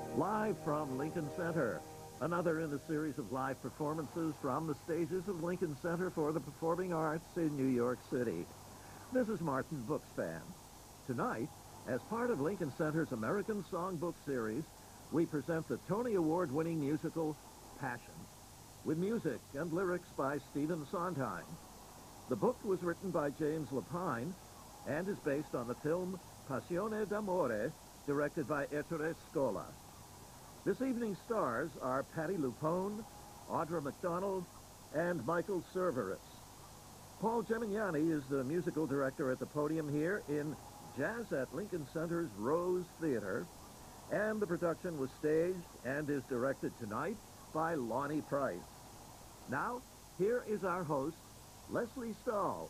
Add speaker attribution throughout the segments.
Speaker 1: Live from Lincoln Center, another in a series of live performances from the stages of Lincoln Center for the Performing Arts in New York City. This is Martin Bookspan. Tonight, as part of Lincoln Center's American Songbook series, we present the Tony Award-winning musical Passion, with music and lyrics by Stephen Sondheim. The book was written by James Lapine and is based on the film Passione d'amore, directed by Ettore Scola. This evening's stars are Patti LuPone, Audra McDonald, and Michael Cerveris. Paul Gemignani is the musical director at the podium here in Jazz at Lincoln Center's Rose Theater, and the production was staged and is directed tonight by Lonny Price. Now, here is our host, Leslie Stahl.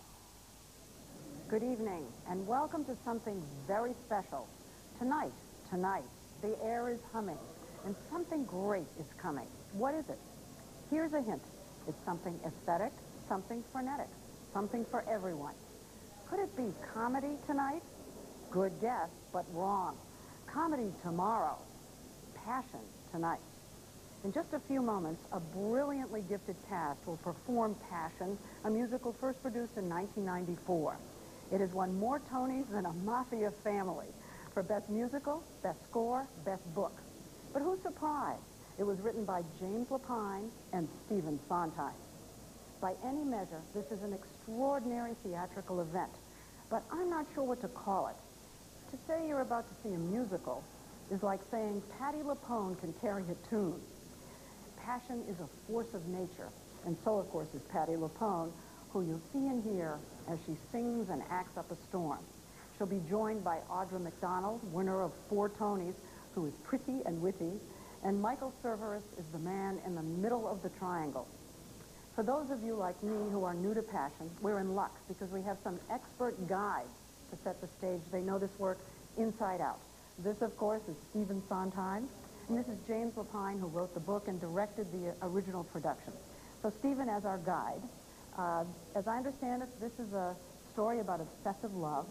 Speaker 2: Good evening, and welcome to something very special. Tonight, the air is humming, and something great is coming. What is it? Here's a hint. It's something aesthetic, something frenetic, something for everyone. Could it be comedy tonight? Good guess, but wrong. Comedy tomorrow. Passion tonight. In just a few moments, a brilliantly gifted cast will perform Passion, a musical first produced in 1994. It has won more Tonys than a mafia family for Best Musical, Best Score, Best Book. But who's surprised? It was written by James Lapine and Stephen Sondheim. By any measure, this is an extraordinary theatrical event, but I'm not sure what to call it. To say you're about to see a musical is like saying Patti LuPone can carry a tune. Passion is a force of nature, and so, of course, is Patti LuPone, who you'll see and hear as she sings and acts up a storm. She'll be joined by Audra McDonald, winner of 4 Tonys, who is pretty and witty, and Michael Cerveris is the man in the middle of the triangle. For those of you like me who are new to Passion, we're in luck because we have some expert guides to set the stage. They know this work inside out. This, of course, is Stephen Sondheim, and this is James Lapine, who wrote the book and directed the original production. So Stephen, as our guide, as I understand it, this is a story about obsessive love.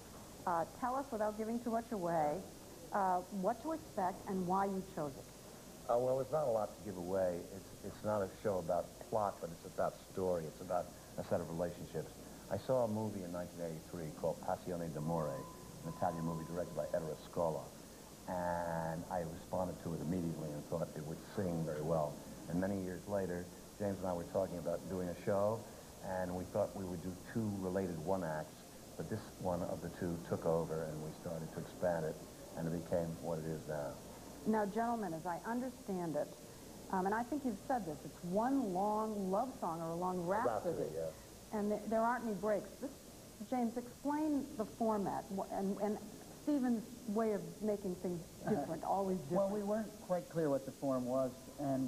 Speaker 2: Tell us, without giving too much away, what to expect and why you chose it.
Speaker 3: Well, there's not a lot to give away. It's not a show about plot, but it's about story. It's about a set of relationships. I saw a movie in 1983 called Passione d'amore, an Italian movie directed by Ettore Scola, and I responded to it immediately and thought it would sing very well. And many years later, James and I were talking about doing a show, and we thought we would do 2 related one-acts, but this one of the 2 took over, and we started to expand it, and it became what it is now.
Speaker 2: Now, gentlemen, as I understand it, and I think you've said this, it's one long love song or a long rhapsody,
Speaker 3: yes.
Speaker 2: And there aren't any breaks. James, explain the format and Stephen's way of making things different, always different.
Speaker 4: Well, we weren't quite clear what the form was, and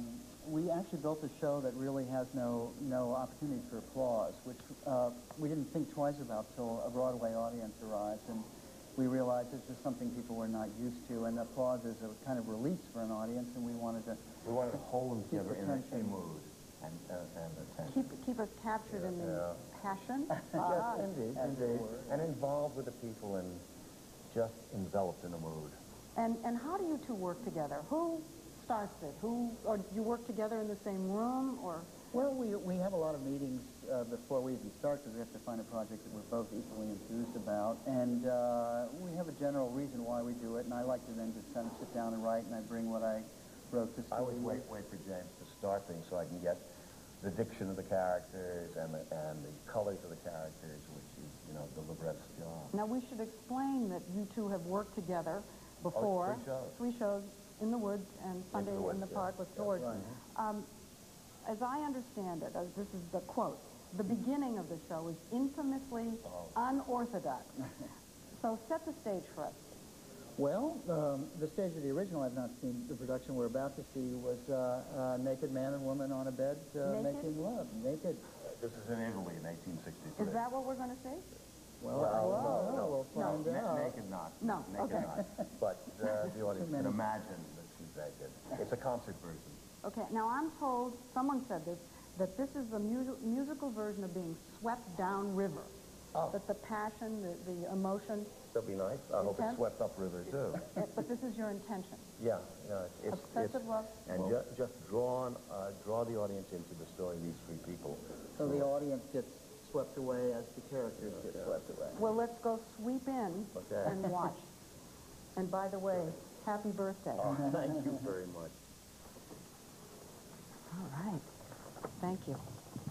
Speaker 4: we actually built a show that really has no opportunity for applause, which we didn't think twice about till a Broadway audience arrives, and we realized it's just something people were not used to, and applause is a kind of release for an audience, and we wanted to
Speaker 3: hold them together in a mood and attention.
Speaker 2: Keep us captured in the passion.
Speaker 3: Yes, indeed. And involved with the people and just enveloped in a mood.
Speaker 2: And how do you 2 work together? Who starts it? Or do you work together in the same room, or?
Speaker 4: Well, we have a lot of meetings before we even start, because we have to find a project that we're both equally enthused about, and we have a general reason why we do it, and I like to then just kind of sit down and write, and I bring what I wrote to Steve.
Speaker 3: I always wait for James to start things so I can get the diction of the characters and the colors of the characters, which is, the librett's job.
Speaker 2: Now, we should explain that you 2 have worked together before.
Speaker 3: 3 shows.
Speaker 2: 3 shows, In the Woods and Sunday in the Park with George. Right. As I understand it, this is the quote, the beginning of the show is infamously unorthodox. So set the stage for us.
Speaker 4: Well, the stage of the original I've not seen. The production we're about to see was a naked man and woman on a bed making love. Naked.
Speaker 3: This is in Italy in 1863.
Speaker 2: Is that what we're going to see?
Speaker 4: Well, we'll find out.
Speaker 3: Naked not.
Speaker 2: No,
Speaker 3: naked
Speaker 2: okay.
Speaker 3: Not. But the audience can imagine that she's naked. It's a concert version.
Speaker 2: Okay, now I'm told, someone said this, that this is the musical version of being swept down river.
Speaker 3: Oh.
Speaker 2: That the passion, the emotion...
Speaker 3: That'll be nice. I hope it's swept up river, too.
Speaker 2: But this is your intention.
Speaker 3: Yeah.
Speaker 2: let's go sweep in and watch. And by the way, happy birthday.
Speaker 3: Oh, thank you very much.
Speaker 2: All right. Thank you.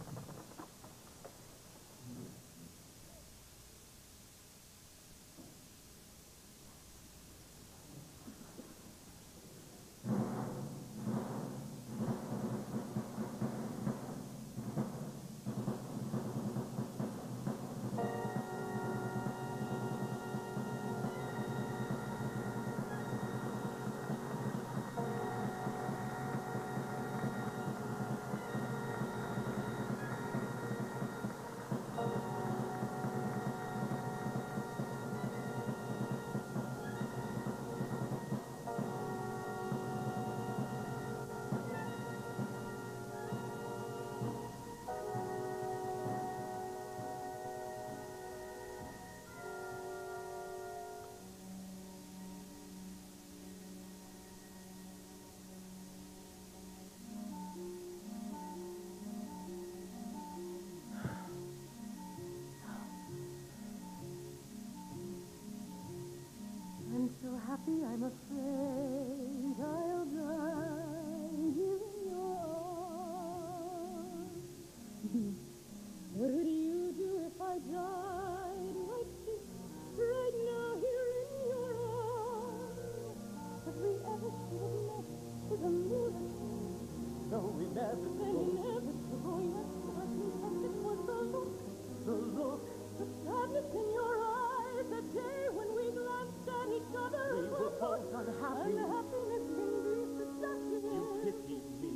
Speaker 5: I'm so happy, I'm afraid I'll die here in your arms. What would you do if I died like this, right now here in your arms? If we ever should have met with a moonlit night,
Speaker 6: No, we never
Speaker 5: then inevitable, yes, certain, and it was the look, the sadness in your eyes, the day when we glanced at each other.
Speaker 6: We were both unhappy.
Speaker 5: Unhappiness can be seductive.
Speaker 6: You pitied me.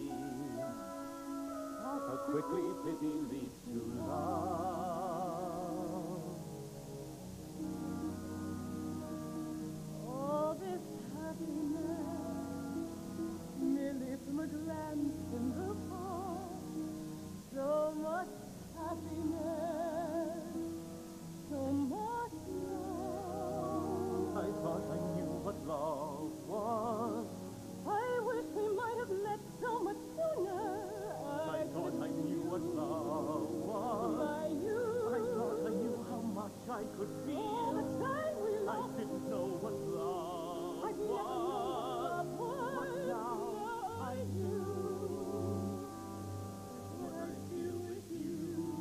Speaker 6: How quickly pity leads to love.
Speaker 5: All this happiness, merely from a glance in the park. So much happiness, so much love.
Speaker 6: I thought I knew what love was.
Speaker 5: I wish we might have met so much sooner.
Speaker 6: I thought I knew what love was.
Speaker 5: By you.
Speaker 6: I thought I knew how much I could
Speaker 5: All
Speaker 6: feel.
Speaker 5: the time we
Speaker 6: I
Speaker 5: lost.
Speaker 6: didn't know what love
Speaker 5: I'd never known
Speaker 6: was.
Speaker 5: what love was.
Speaker 6: But now
Speaker 5: I do. When I feel with you,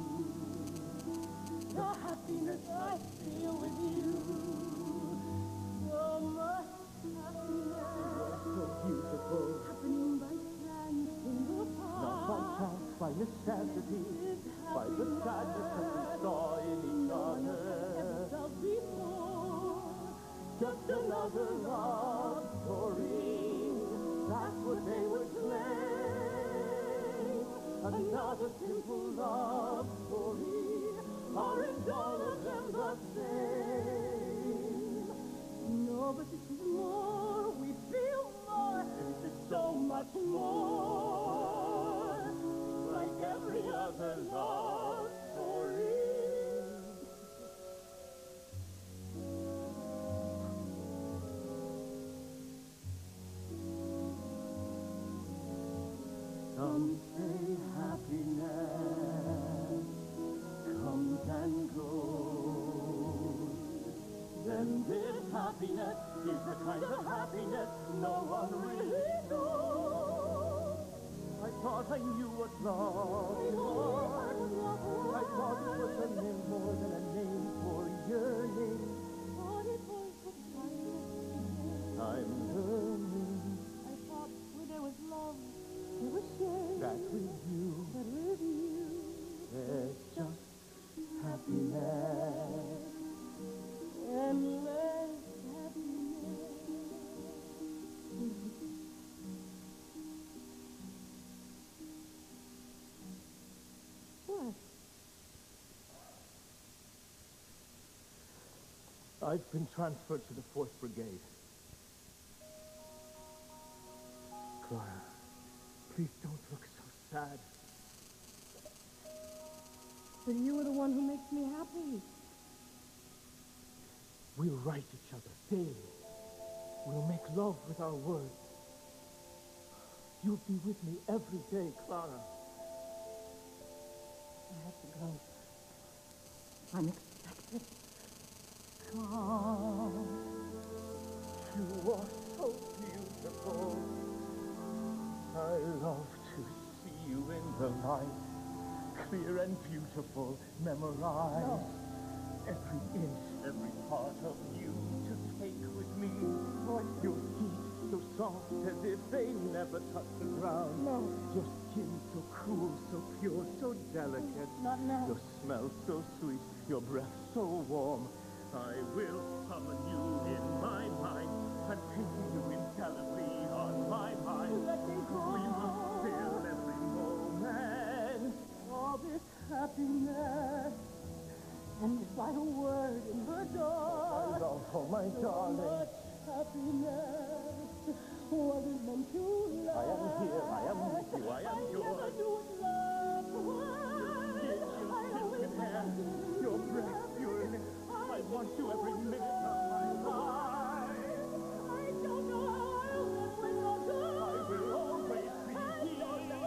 Speaker 5: the happiness I feel with you, so much happiness.
Speaker 6: So beautiful.
Speaker 5: Happening by chance in the park.
Speaker 6: Not by chance, by necessity, by the sadness that we saw in each other.
Speaker 5: Felt before.
Speaker 6: Just another love story. That's what they would claim. Another simple love story. Aren't all of them the same?
Speaker 5: No, but this is more. We feel more.
Speaker 6: This is so much more like every other love story. Some say happiness comes and goes. Then this happiness is the kind of happiness no one really knows. I thought I knew what love was. I thought it was a name more than a name for yearning. I'm learning
Speaker 5: I thought where there was love, there was shame.
Speaker 6: that with you
Speaker 5: But with you,
Speaker 6: there's just happiness.
Speaker 5: endless happiness. What?
Speaker 6: I've been transferred to the 4th Brigade. Clara, please don't look so sad.
Speaker 5: But you are the one who makes me happy.
Speaker 6: We'll write each other daily. We'll make love with our words. You'll be with me every day, Clara.
Speaker 5: I have to go. I'm expected.
Speaker 6: charm. You are so beautiful. I love to see you in the light, clear and beautiful, memorize. Every inch, every part of you to take with me. Your feet so soft as if they never touch the ground.
Speaker 5: No.
Speaker 6: Your skin so cool, so pure, so delicate.
Speaker 5: Not now.
Speaker 6: Your smell so sweet, your breath so warm. I will summon you in my mind and painting you indelibly on my mind.
Speaker 5: Let me go.
Speaker 6: We will fill every moment.
Speaker 5: All this happiness. And by a word in the dark.
Speaker 6: Oh, my
Speaker 5: So
Speaker 6: darling.
Speaker 5: much happiness. Was it meant to last?
Speaker 6: I am here, I am with you, I am yours.
Speaker 5: Never knew what love was. I always wanted
Speaker 6: Your breath, your lips. I want you every minute of my life.
Speaker 5: I don't know how I'll live when you're gone.
Speaker 6: I will always be here.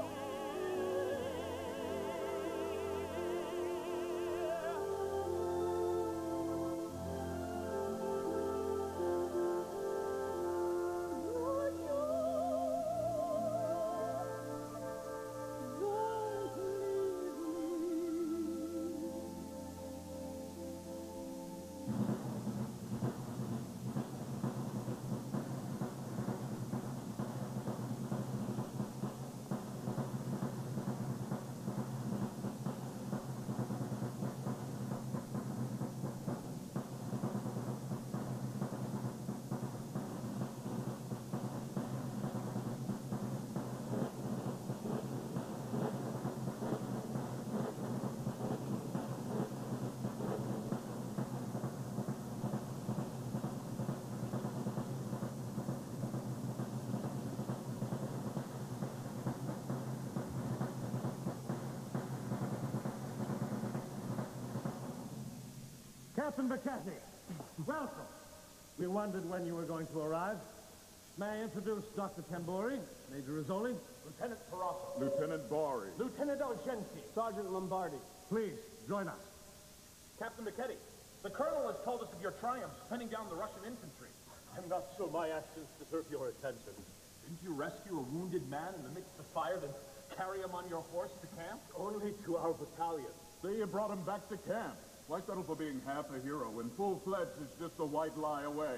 Speaker 7: Captain Bacchetti, welcome. We wondered when you were going to arrive. May I introduce Dr. Tamburi, Major Rizzoli,
Speaker 6: Lieutenant Parasso.
Speaker 8: Lieutenant Bari.
Speaker 6: Lieutenant Argenti.
Speaker 7: Sergeant Lombardi. Please, join us.
Speaker 9: Captain McKetty, the Colonel has told us of your triumphs pinning down the Russian infantry.
Speaker 6: I'm not sure my actions deserve your attention.
Speaker 9: Didn't you rescue a wounded man in the midst of fire, then carry him on your horse to camp?
Speaker 6: Only to our battalion.
Speaker 8: See, you brought him back to camp. Why settle for being half a hero when full-fledged is just a white lie away?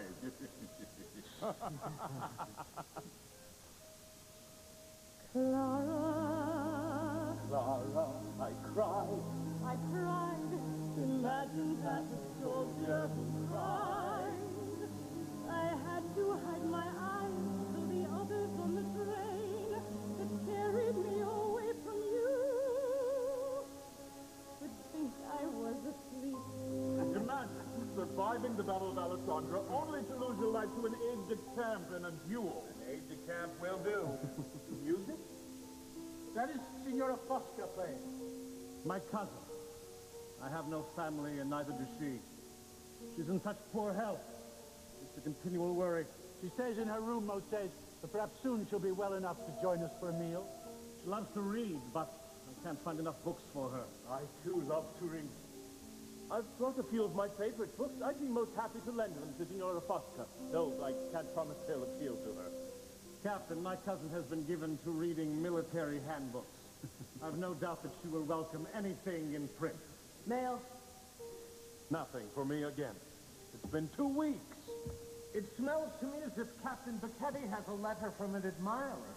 Speaker 5: Clara,
Speaker 6: Clara, I cried.
Speaker 5: I cried. Imagine that a soldier who cried. I had to hide my eyes so the others on the train that carried me away from you would think I was asleep.
Speaker 8: Imagine surviving the Battle of Alessandra only to lose your life to an aide-de-camp in a duel.
Speaker 9: An aide-de-camp will do.
Speaker 7: Music? That is Signora Fosca playing. My cousin. I have no family, and neither does she. She's in such poor health. It's a continual worry.
Speaker 10: She stays in her room most days, but perhaps soon she'll be well enough to join us for a meal.
Speaker 7: She loves to read, but I can't find enough books for her.
Speaker 6: I, too, love to read. I've brought a few of my favorite books. I'd be most happy to lend them to Signora Fosca, though I can't promise they'll appeal to her.
Speaker 7: Captain, my cousin has been given to reading military handbooks. I've no doubt that she will welcome anything in print.
Speaker 2: Mail.
Speaker 6: Nothing for me again. It's been 2 weeks.
Speaker 7: It smells to me as if Captain Bacchetti has a letter from an admirer.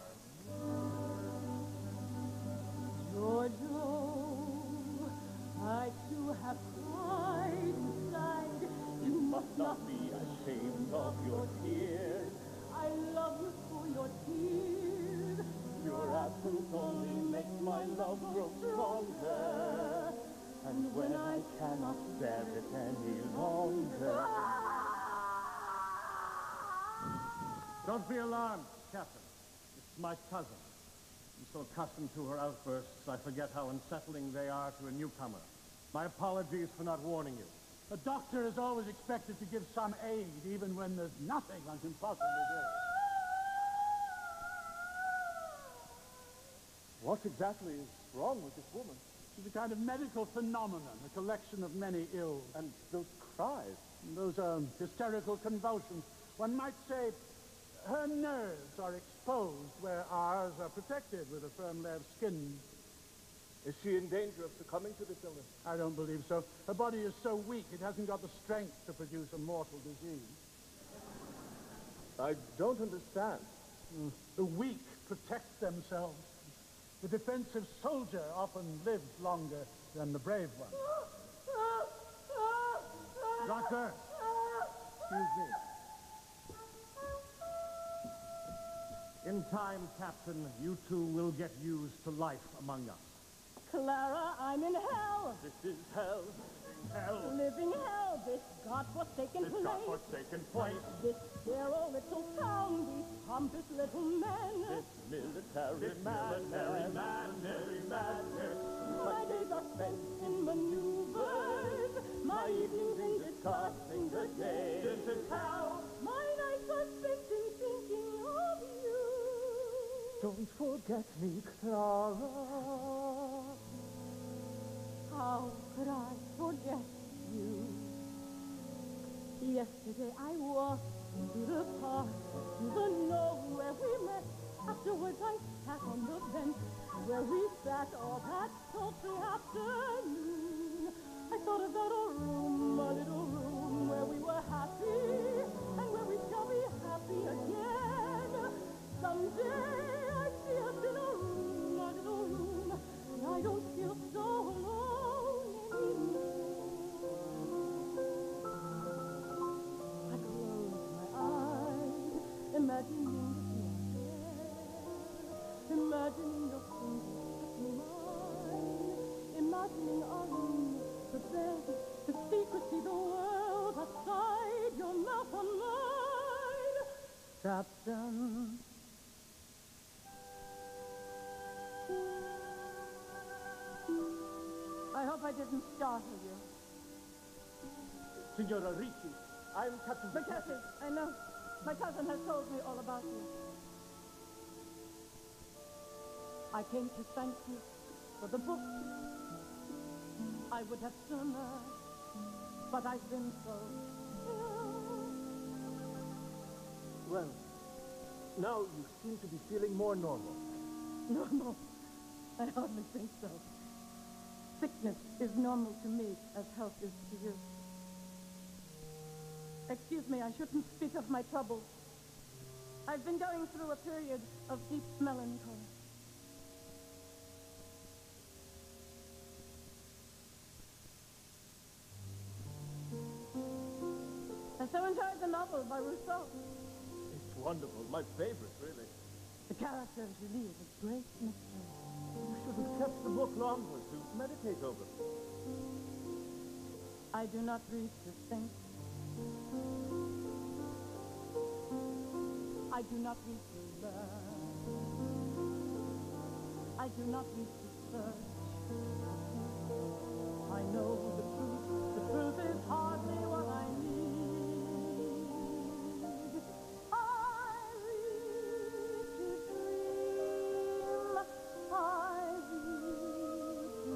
Speaker 5: Giorgio, I too have cried and sighed.
Speaker 6: You must not be ashamed of your tears.
Speaker 5: I love you for your tears.
Speaker 6: Your absence only makes my love grow stronger. And when I cannot bear it any longer.
Speaker 7: Don't be alarmed, Captain. It's my cousin. I'm so accustomed to her outbursts, I forget how unsettling they are to a newcomer. My apologies for not warning you.
Speaker 10: A doctor is always expected to give some aid, even when there's nothing one can possibly do.
Speaker 6: What exactly is wrong with this woman?
Speaker 10: She's a kind of medical phenomenon, a collection of many ills.
Speaker 6: And those cries.
Speaker 10: Those hysterical convulsions. One might say her nerves are exposed where ours are protected with a firm layer of skin.
Speaker 9: Is she in danger of succumbing to this illness?
Speaker 10: I don't believe so. Her body is so weak, it hasn't got the strength to produce a mortal disease.
Speaker 9: I don't understand.
Speaker 10: The weak protect themselves. The defensive soldier often lives longer than the brave one. Doctor! Excuse me.
Speaker 7: In time, Captain, you two will get used to life among us.
Speaker 5: Clara, I'm in hell.
Speaker 9: This is hell. Hell.
Speaker 5: Living hell, this godforsaken
Speaker 9: This
Speaker 5: place.
Speaker 9: godforsaken place.
Speaker 5: This dear old little town, these pompous little men.
Speaker 9: This military madness.
Speaker 5: My days are spent in maneuvers. My evenings in discussing the day.
Speaker 9: This is hell.
Speaker 5: My nights are spent in thinking of you.
Speaker 9: Don't forget me, Clara.
Speaker 5: How could I forget you? Yesterday I walked through the park. You don't know where we met. Afterwards I sat on the bench where we sat all that sultry afternoon. I thought about a little room where we were happy and where we shall be happy again. Someday I see us in a little room, and I don't feel so alone anymore. I close my eyes, imagining the air, imagining your fingers touching mine, imagining our room, the bed, the secrecy, the world outside, your mouth on mine. Captain. I hope I didn't startle you.
Speaker 9: Signora Ricci, I'm Captain...
Speaker 5: McCarthy, I know. My cousin has told me all about you. I came to thank you for the book. I would have sooner, but I've been so ill.
Speaker 9: Well, now you seem to be feeling more normal.
Speaker 5: Normal? I hardly think so. Sickness is normal to me as health is to you. Excuse me, I shouldn't speak of my troubles. I've been going through a period of deep melancholy. I so enjoyed the novel by Rousseau.
Speaker 9: It's wonderful. My favorite, really.
Speaker 5: The character of Julie is a great mystery.
Speaker 9: You should have kept the book longer to meditate over.
Speaker 5: I do not read to think. I do not read to learn. I do not read to search. I know the truth. The truth is hardly what I need. I read to dream. I read to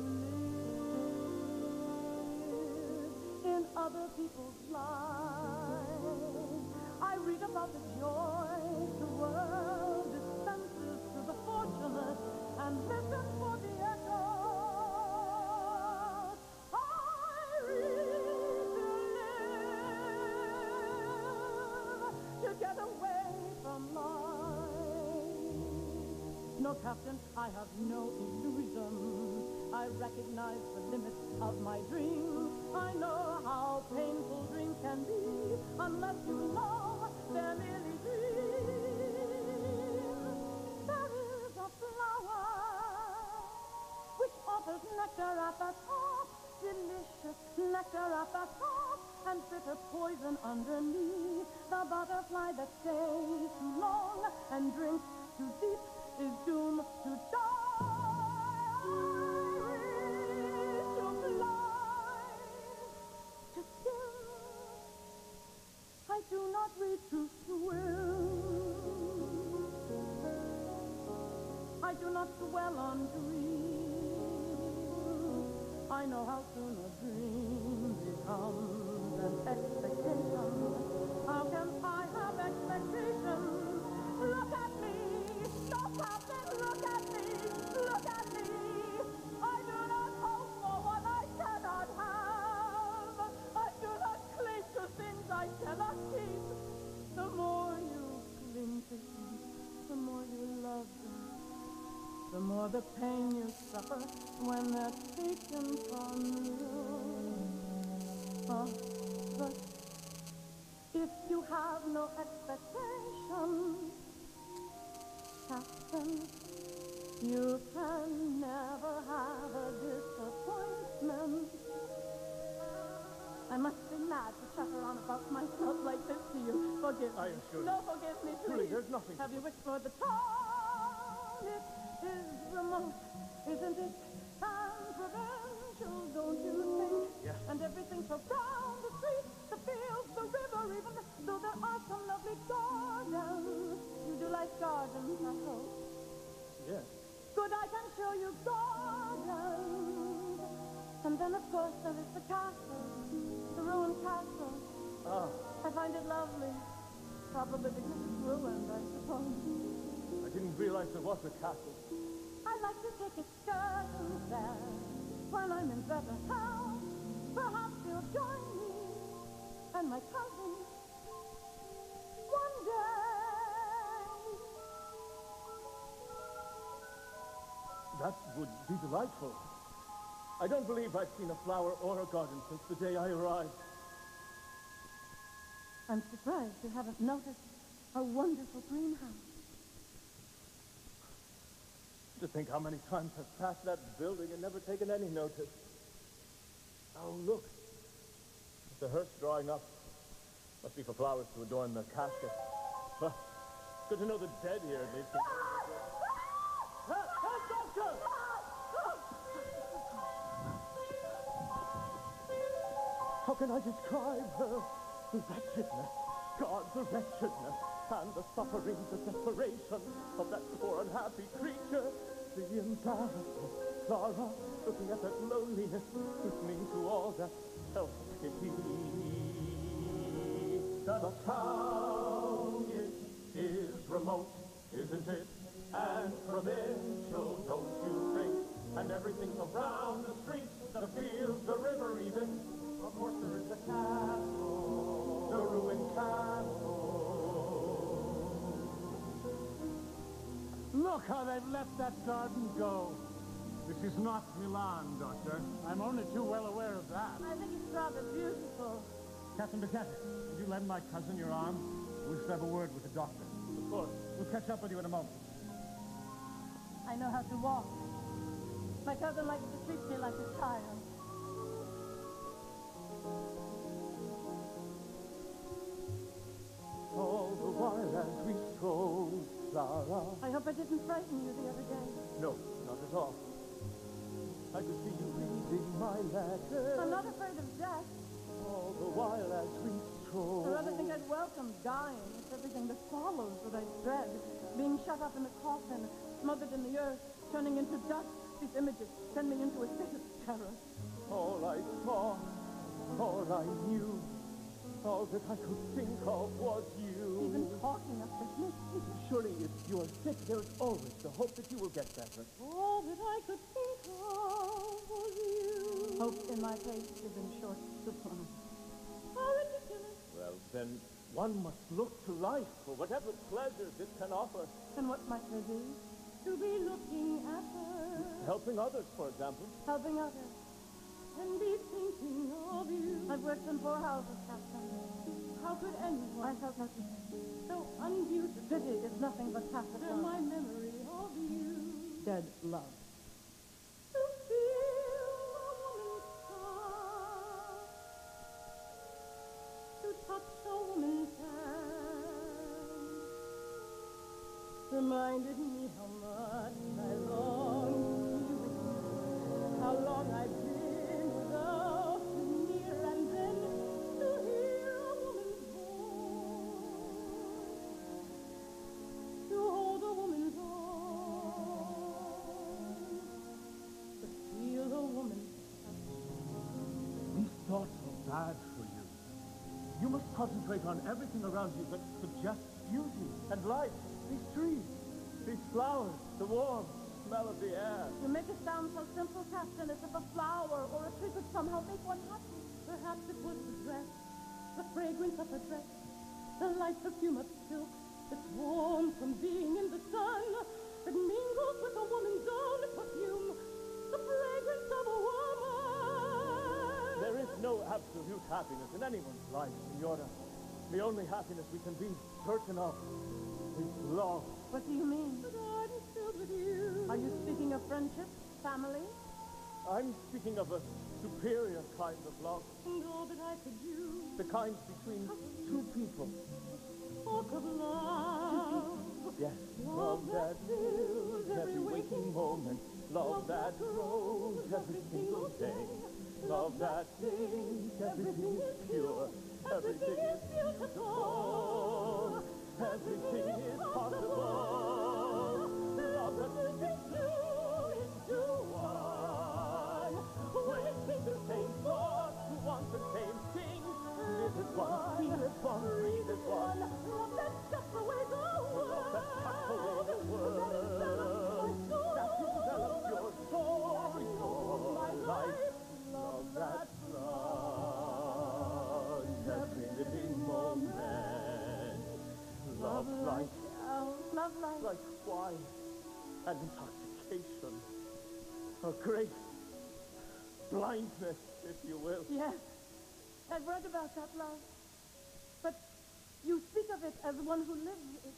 Speaker 5: live in other people's lives. I read about the joys the world dispenses to the fortunate and listen for the echoes. I read to live, to get away from life. No, Captain, I have no illusions. I recognize the limits of my dreams. I know how painful dreams can be unless you know they're merely dreams. There is a flower which offers nectar at the top, delicious nectar at the top, and bitter poison underneath. The butterfly that stays too long and drinks too deep is doomed to die. I wish to fly, to skim. I do not read to swim. I do not dwell on dreams. I know how soon a dream becomes and expectations. How can I have expectations? Look at me, no captain, look at me, look at me. I do not hope for what I cannot have. I do not cling to things I cannot keep. The more you cling to things, the more you love them. The more the pain you suffer when they're taken from you. But if you have no expectations, Captain, you can never have a disappointment. I must be mad to chatter on about myself like this to you. Forgive me.
Speaker 7: I assure you.
Speaker 5: No, forgive me, please.
Speaker 7: Truly, there's nothing.
Speaker 5: Have you explored the town? It is remote, isn't it? And provincial, don't you think?
Speaker 7: Yes.
Speaker 5: And everything so brown, the streets, the fields, the river, even though there are some lovely gardens. You do like gardens, I hope.
Speaker 7: Yes.
Speaker 5: Good, I can show you gardens. And then, of course, there is the castle, the ruined castle.
Speaker 7: Ah.
Speaker 5: I find it lovely. Probably because it's ruined, I suppose.
Speaker 7: I didn't realize there was a castle.
Speaker 5: I like to take excursions there when I'm in better health. Perhaps you'll join me and my cousin one day.
Speaker 7: That would be delightful. I don't believe I've seen a flower or a garden since the day I arrived.
Speaker 5: I'm surprised you haven't noticed our wonderful greenhouse.
Speaker 7: To think how many times I've passed that building and never taken any notice. Oh, look. The hearse drawing up. Must be for flowers to adorn the casket. Well, good to know the dead here at least. Doctor! How can I describe her? The wretchedness, God, the wretchedness, and the suffering, the desperation of that poor unhappy creature. The embarrassment, Clara, looking at that loneliness, listening to all that self-pity. The town, it is remote, isn't it? And provincial, don't you think? And everything's around the streets, the fields, the river even. Of course there is the castle, the ruined castle.
Speaker 10: Look how they've let that garden go. This is not Milan, Doctor. I'm only too well aware of that.
Speaker 5: I think it's rather beautiful.
Speaker 7: Captain Buchanan, would you lend my cousin your arm? We wish to have a word with the doctor. Of course. We'll catch up with you in a moment.
Speaker 5: I know how to walk. My cousin likes to treat me like a child.
Speaker 7: All the while as we stroll, Clara.
Speaker 5: I hope I didn't frighten you the other day.
Speaker 7: No, not at all. I could see you reading my letter.
Speaker 5: I'm not afraid of death.
Speaker 7: All the while as we stroll.
Speaker 5: I rather think I'd welcome dying. It's everything that follows that I dread. Being shut up in a coffin, smothered in the earth, turning into dust. These images send me into a state of terror.
Speaker 7: All I saw, all I knew, all that I could think of was you.
Speaker 5: Even talking of business.
Speaker 7: Surely if you are sick, there is always the hope that you will get better.
Speaker 5: All that I could think of was you. Hope in my case is in short supply. How ridiculous.
Speaker 7: Well, then one must look to life for whatever pleasures it can offer.
Speaker 5: And what might they be? To be looking at her.
Speaker 7: Helping others, for example.
Speaker 5: Helping others. And be thinking of you. I've worked in poor houses, Captain. How could anyone? I felt nothing. So unbeautiful. Pity is nothing but passive love. My memory of you. Dead love. To feel a woman's heart. To touch a woman's hand. Reminded me how much I long to be with you. How long I've been without you near, and then to hear a woman's voice, to hold a woman's arms, to feel a woman's touch.
Speaker 7: These thoughts are bad for you. must concentrate on everything around you that suggests beauty and life. These trees, these flowers, the warm smell of the air.
Speaker 5: You make it sound so simple, Captain, as if a flower or a tree could somehow make one happy. Perhaps it was the dress, the fragrance of her dress, the light perfume of silk that's warm from being in the sun, that mingles with a woman's own perfume, the fragrance of a woman.
Speaker 7: There is no absolute happiness in anyone's life, Senora. The only happiness we can be certain of is love.
Speaker 5: What do you mean? The garden's filled with you. Are you speaking of friendship, family?
Speaker 7: I'm speaking of a superior kind of love.
Speaker 5: And all that I could do.
Speaker 7: The kind between two people.
Speaker 5: Talk of love.
Speaker 7: Yes. Love that fills every waking moment. Love that grows every single day. Love that thinks everything is pure. Everything is beautiful. Everything is possible. Love that brings two into one. When we think the same thoughts, who want the same things. Live as one, feel as one, breathe as one.
Speaker 5: Love that cuts away the world.
Speaker 7: Love that cuts away the world. That develops your soul, your life. Love that floods every living moment. Love like wine and intoxication. A great blindness, if you will.
Speaker 5: Yes, I've read about that love. But you speak of it as one who lives it.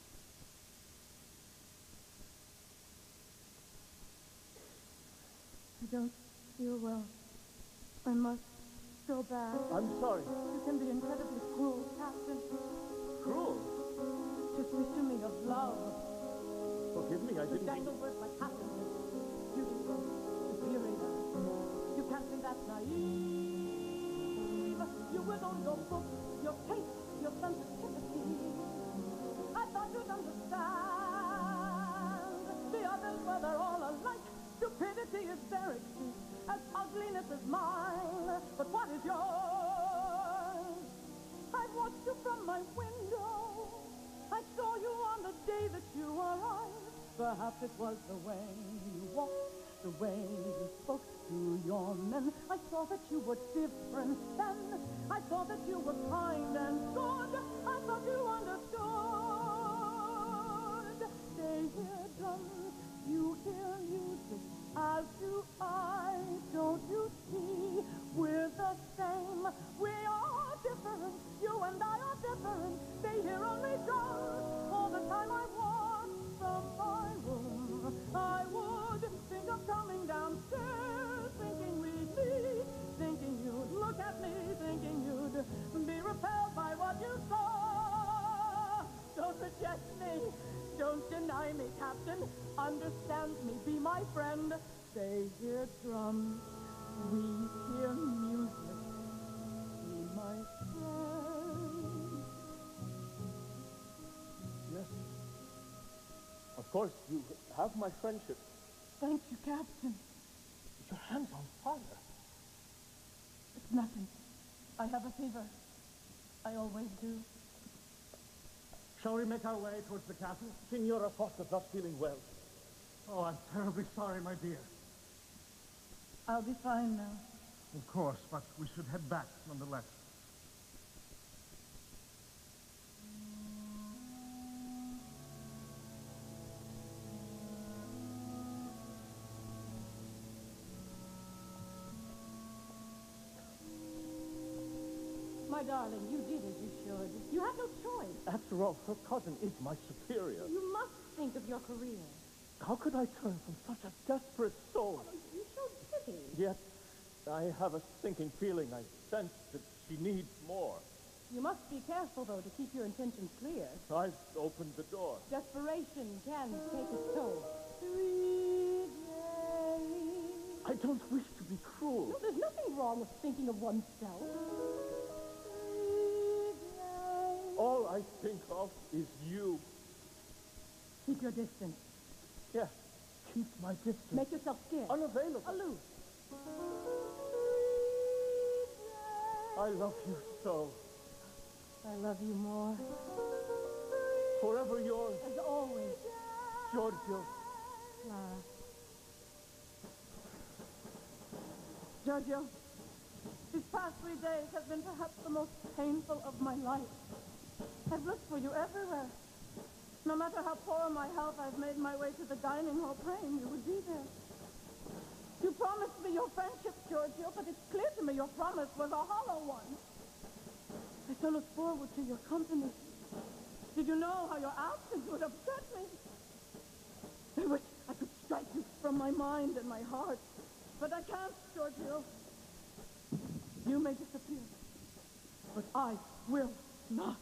Speaker 5: I don't feel well. I must go back.
Speaker 7: I'm sorry.
Speaker 5: You can be incredibly cruel, Captain.
Speaker 7: Cruel?
Speaker 5: To speak to me of love.
Speaker 7: Forgive me, I didn't mean...
Speaker 5: Dangle words like happiness, beautiful, superior. You can't think that's naive. You with all your books, your taste, your sensitivity. I thought you'd understand. The others, well, they're all alike. Stupidity is their excuse, as ugliness is mine. But what is yours? I've watched you from my window. I saw you on the day that you arrived. Perhaps it was the way you walked, the way you spoke to your men. I saw that you were different then. I saw that you were kind and good. I thought you understood. They hear drums, you hear music, as do I. Don't you see? We're the same. We are different. You and I are different. They hear only drums. All the time I walked from my room, I would think of coming downstairs, thinking we'd meet, thinking you'd look at me, thinking you'd be repelled by what you saw. Don't reject me. Don't deny me, Captain. Understand me. Be my friend. They hear drums. We hear music. Be my friend.
Speaker 7: Yes. Of course, you have my friendship.
Speaker 5: Thank you, Captain.
Speaker 7: Your hand's on fire.
Speaker 5: It's nothing. I have a fever. I always do.
Speaker 7: Shall we make our way towards the castle?
Speaker 8: Signora Fosca's not feeling well.
Speaker 7: Oh, I'm terribly sorry, my dear.
Speaker 5: I'll be fine now.
Speaker 7: Of course, but we should head back nonetheless.
Speaker 5: My darling, you did as you should. You have no choice.
Speaker 7: After all, her cousin is my superior.
Speaker 5: You must think of your career.
Speaker 7: How could I turn from such a desperate soul?
Speaker 5: You showed pity.
Speaker 7: Yet, I have a sinking feeling. I sense that she needs more.
Speaker 5: You must be careful, though, to keep your intentions clear.
Speaker 7: I've opened the door.
Speaker 5: Desperation can take its toll. Sweet day.
Speaker 7: I don't wish to be cruel.
Speaker 5: No, there's nothing wrong with thinking of oneself.
Speaker 7: All I think of is you.
Speaker 5: Keep your distance.
Speaker 7: Yes, keep my distance.
Speaker 5: Make yourself scarce.
Speaker 7: Unavailable.
Speaker 5: Aloof.
Speaker 7: I love you so.
Speaker 5: I love you more.
Speaker 7: Forever yours,
Speaker 5: As always,
Speaker 7: Giorgio.
Speaker 5: Clara. Giorgio, these past 3 days have been perhaps the most painful of my life. I've looked for you everywhere. No matter how poor my health, I've made my way to the dining hall praying you would be there. You promised me your friendship, Giorgio, but it's clear to me your promise was a hollow one. I so look forward to your company. Did you know how your absence would upset me? I wish I could strike you from my mind and my heart, but I can't, Giorgio. You may disappear, but I will not.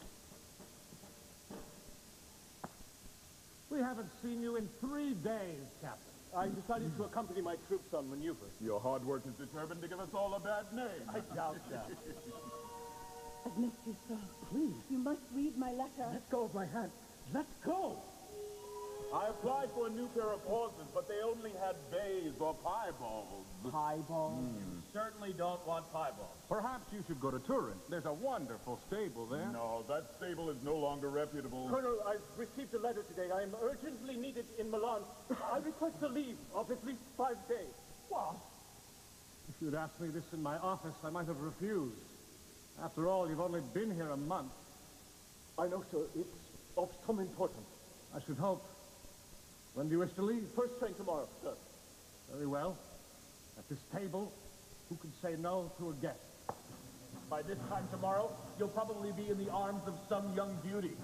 Speaker 7: We haven't seen you in 3 days, Captain. I decided to accompany my troops on maneuvers.
Speaker 8: Your hard work is determined to give us all a bad name.
Speaker 7: I doubt that.
Speaker 5: I've missed you so.
Speaker 7: Please,
Speaker 5: You must read my letter.
Speaker 7: let go of my hand. Let go!
Speaker 8: I applied for a new pair of horses, but they only had bays or pieballs.
Speaker 7: Piebald?
Speaker 9: You certainly don't want pieballs.
Speaker 11: Perhaps you should go to Turin. There's a wonderful stable there.
Speaker 8: No, that stable is no longer reputable.
Speaker 7: Colonel, I've received a letter today. I am urgently needed in Milan. I request a leave of at least 5 days.
Speaker 10: What?
Speaker 7: If you'd asked me this in my office, I might have refused. After all, you've only been here a month.
Speaker 10: I know, sir. It's of some importance.
Speaker 7: I should hope. When do you wish to leave?
Speaker 10: First train tomorrow, sir.
Speaker 7: Very well. At this table, who can say no to a guest?
Speaker 9: By this time tomorrow, you'll probably be in the arms of some young beauty.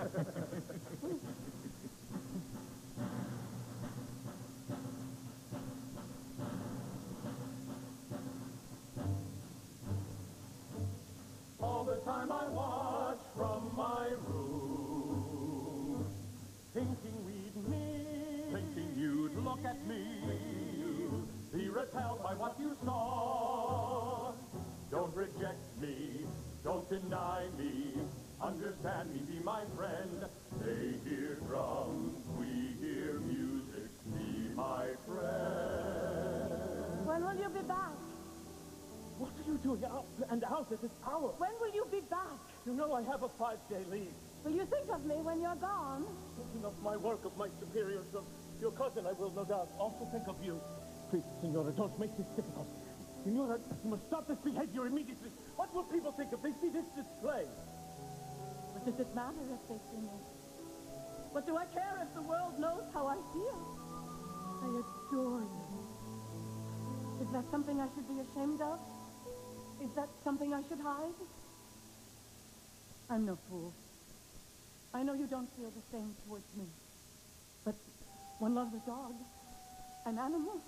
Speaker 6: All the time I watch from my room, thinking we'd meet, thinking you'd look at me, be repelled by what you saw. Don't reject me, don't deny me, understand me, be my friend. They hear drums, we hear music, be my friend.
Speaker 5: When will you be back?
Speaker 10: What are you doing out and out at this hour?
Speaker 5: When will you be back?
Speaker 10: You know I have a 5-day leave.
Speaker 5: Will you think of me when you're gone?
Speaker 10: Thinking of my work, of my superiors, of your cousin, I will no doubt also think of you. Please, Signora, don't make this difficult. Signora, you must stop this behavior immediately. What will people think if they see this display?
Speaker 5: What does it matter if they see me? What do I care if the world knows how I feel? I adore you. Is that something I should be ashamed of? Is that something I should hide? I'm no fool. I know you don't feel the same towards me. But one loves a dog, an animal.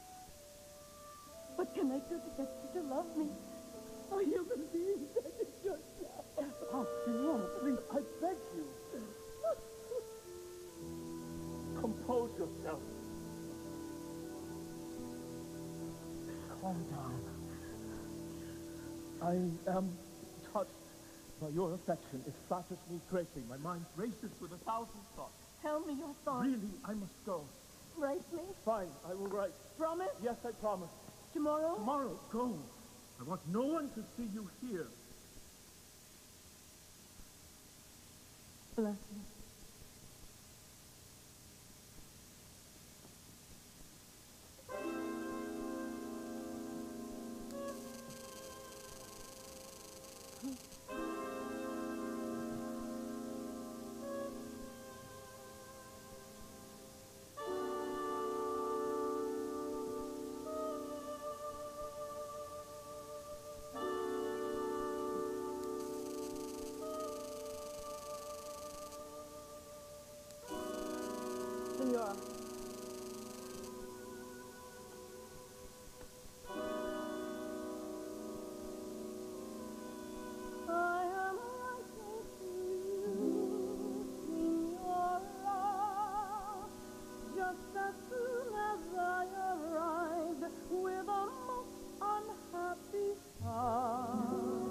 Speaker 5: What can I do to get you to love me? A human being that is yourself.
Speaker 10: Oh, Signora, please, I beg you. Compose yourself. Calm down. I am touched by your affection. It flatters me greatly. My mind races with 1,000 thoughts.
Speaker 5: Tell me your thoughts.
Speaker 10: Really, I must go.
Speaker 5: Write me.
Speaker 10: Fine, I will write.
Speaker 5: Promise?
Speaker 10: Yes, I promise.
Speaker 5: Tomorrow?
Speaker 10: Tomorrow, go. I want no one to see you here.
Speaker 5: Bless you. Senora. I am writing to you, Senora, just as soon as I arrived with a most unhappy heart.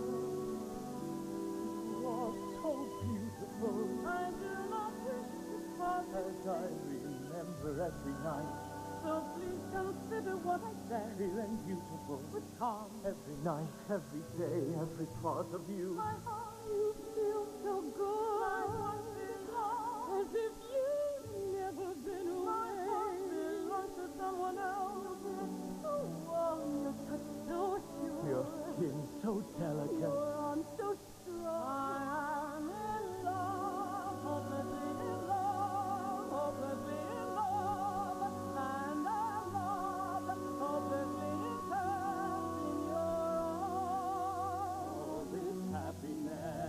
Speaker 10: You are so beautiful.
Speaker 5: I do not wish to part
Speaker 10: As I remember every night,
Speaker 5: so please consider what I said
Speaker 10: clear and beautiful.
Speaker 5: with calm.
Speaker 10: Every night, every day, every part of you.
Speaker 5: My heart, you good, as if you'd never been away. Belong to someone else. So warm, your touch so sure.
Speaker 10: Your skin so delicate.
Speaker 5: Your arms so strong. I am in love, hopelessly in love, hopelessly in love, and I'm loved, hopelessly entrapped in your arms.
Speaker 10: Oh, this happiness.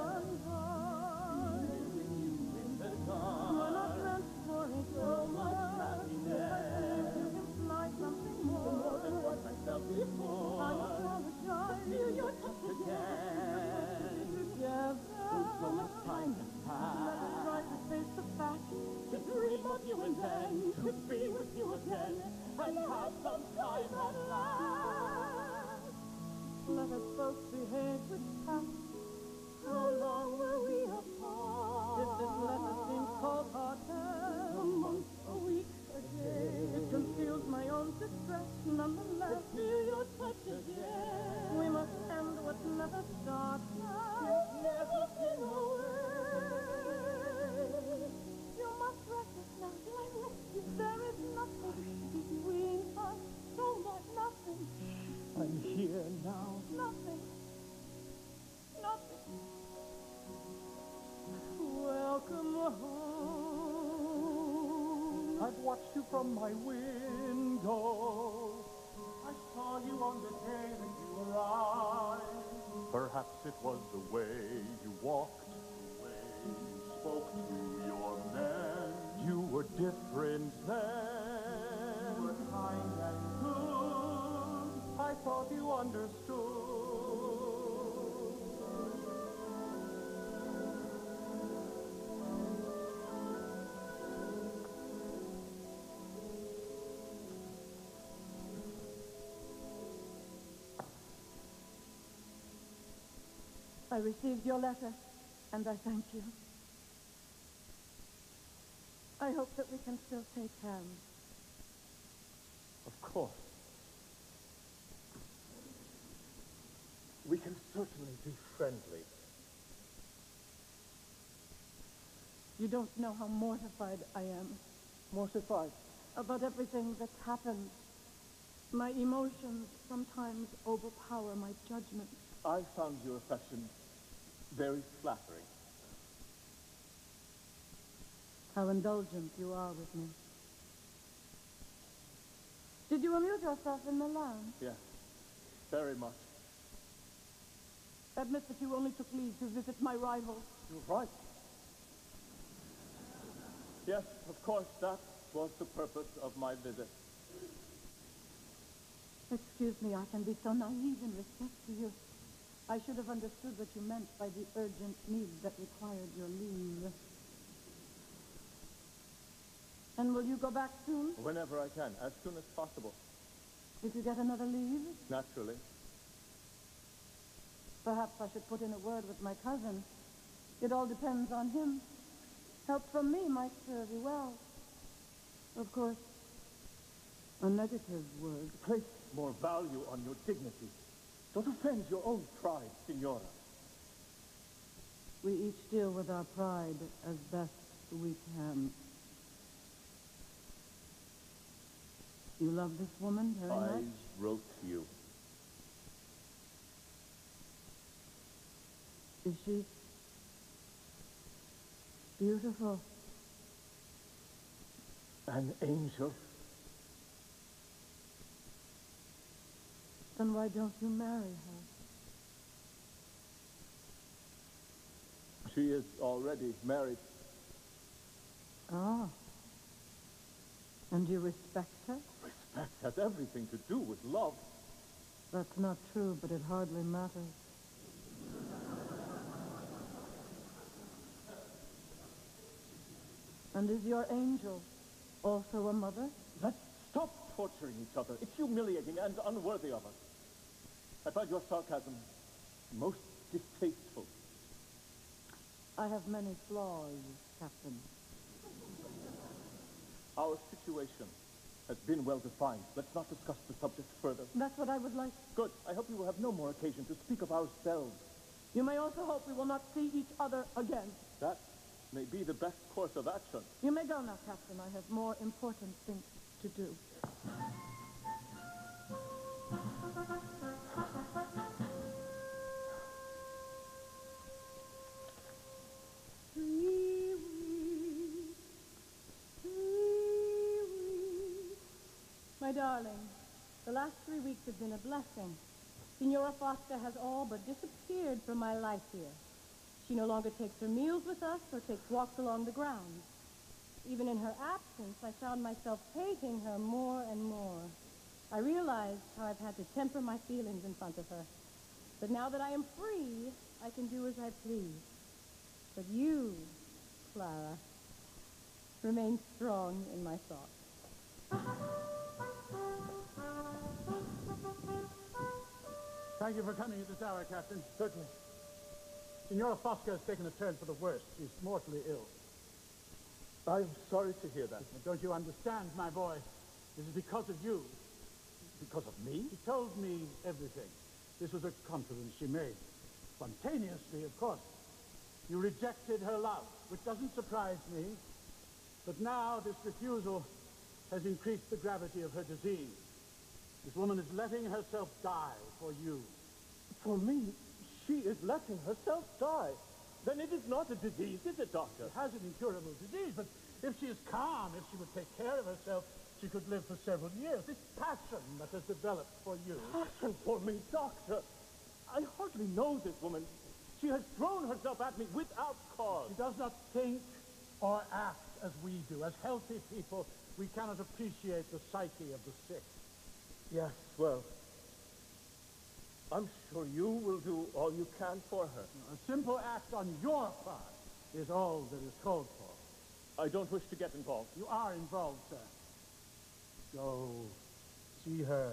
Speaker 5: Feeling you in the dark. When I transport so much happiness. You imply something more than what I felt before. I apologize. Feel your touch again. Together.
Speaker 10: So much time has passed.
Speaker 5: Let us try to face the fact. To dream of you and then to be with you again. And have some time at last. Let us both behave with tact. How long were we apart? If this letter seems cold-hearted, a month, a week, a day, it conceals my own distress. Nonetheless, feel your touch again. We must end what never started. Never been away. You must recognize my rescue. There is nothing between us. So much nothing.
Speaker 10: I'm here now.
Speaker 5: Nothing. Nothing. Welcome home.
Speaker 10: I've watched you from my window.
Speaker 8: I saw you on the day that you arrived.
Speaker 11: Perhaps it was the way you walked, the way you spoke to your men. You were different then.
Speaker 8: You were kind and good.
Speaker 11: I thought you understood.
Speaker 5: I received your letter, and I thank you. I hope that we can still take hands.
Speaker 10: Of course. We can certainly be friendly.
Speaker 5: You don't know how mortified I am.
Speaker 10: Mortified?
Speaker 5: About everything that's happened. My emotions sometimes overpower my judgment.
Speaker 10: I found your affection very flattering.
Speaker 5: How indulgent you are with me. Did you amuse yourself in Milan?
Speaker 10: Yes, very much.
Speaker 5: Admit that you only took leave to visit my rival.
Speaker 10: You're right. Yes, of course, that was the purpose of my visit.
Speaker 5: Excuse me, I can be so naive in respect to you. I should have understood what you meant by the urgent need that required your leave. And will you go back soon?
Speaker 10: Whenever I can, as soon as possible.
Speaker 5: If you get another leave?
Speaker 10: Naturally.
Speaker 5: Perhaps I should put in a word with my cousin. It all depends on him. Help from me might serve you well. Of course, a negative word.
Speaker 10: Place more value on your dignity. Don't offend your own pride, Signora.
Speaker 5: We each deal with our pride as best we can. You love this woman very much?
Speaker 10: I wrote to you.
Speaker 5: Is she beautiful?
Speaker 10: An angel.
Speaker 5: Then why don't you marry her?
Speaker 10: She is already married.
Speaker 5: Ah. And you respect her?
Speaker 10: Respect has everything to do with love.
Speaker 5: That's not true, but it hardly matters. And is your angel also a mother?
Speaker 10: Let's stop torturing each other. It's humiliating and unworthy of us. I find your sarcasm most distasteful.
Speaker 5: I have many flaws, Captain.
Speaker 10: Our situation has been well defined. Let's not discuss the subject further.
Speaker 5: That's what I would like.
Speaker 10: Good. I hope you will have no more occasion to speak of ourselves.
Speaker 5: You may also hope we will not see each other again.
Speaker 9: That may be the best course of action.
Speaker 5: You may go now, Captain. I have more important things to do. My darling, the last 3 weeks have been a blessing. Signora Fosca has all but disappeared from my life here. She no longer takes her meals with us or takes walks along the grounds. Even in her absence, I found myself hating her more and more. I realized how I've had to temper my feelings in front of her. But now that I am free, I can do as I please. But you, Clara, remain strong in my thoughts.
Speaker 7: Thank you for coming at this hour, Captain. Certainly. Signora Fosca has taken a turn for the worse. She's mortally ill.
Speaker 9: I'm sorry to hear that.
Speaker 7: But don't you understand, my boy? This is because of you.
Speaker 9: Because of me?
Speaker 7: She told me everything. This was a confidence she made. Spontaneously, of course. You rejected her love, which doesn't surprise me. But now this refusal has increased the gravity of her disease. This woman is letting herself die for you.
Speaker 9: For me? She is letting herself die. Then it is not a disease, is it, Doctor?
Speaker 7: She has an incurable disease, but if she is calm, if she would take care of herself, she could live for several years. This passion that has developed for you.
Speaker 9: Passion for me, Doctor? I hardly know this woman. She has thrown herself at me without cause.
Speaker 7: She does not think or act as we do. As healthy people, we cannot appreciate the psyche of the sick.
Speaker 9: Yes, well, I'm sure you will do all you can for her.
Speaker 7: A simple act on your part is all that is called for.
Speaker 9: I don't wish to get involved.
Speaker 7: You are involved, sir. Go see her.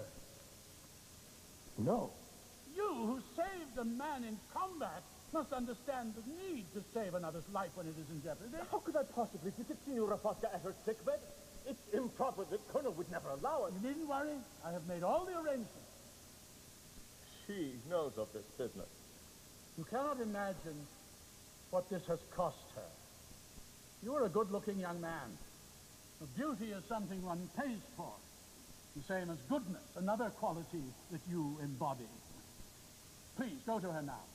Speaker 9: No.
Speaker 7: You, who saved a man in combat, must understand the need to save another's life when it is in jeopardy.
Speaker 9: How could I possibly visit Signora Fosca at her sickbed? It's improper. The Colonel would never allow it.
Speaker 7: You needn't worry. I have made all the arrangements.
Speaker 9: She knows of this business.
Speaker 7: You cannot imagine what this has cost her. You are a good-looking young man. Beauty is something one pays for. The same as goodness, another quality that you embody. Please, go to her now.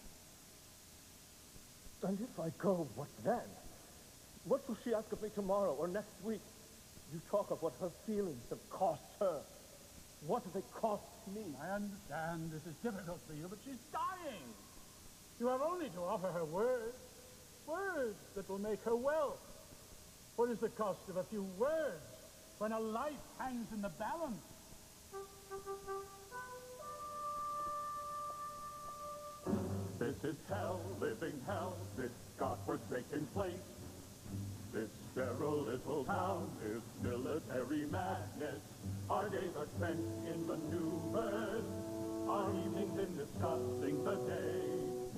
Speaker 9: And if I go, what then? What will she ask of me tomorrow or next week? You talk of what her feelings have cost her. What have they cost me?
Speaker 7: I understand this is difficult for you, but she's dying. You have only to offer her words. Words that will make her well. What is the cost of a few words when a life hangs in the balance?
Speaker 11: This is hell, living hell, this godforsaken place. This sterile little town is military madness. Our days are spent in maneuvers, our evenings in discussing the day.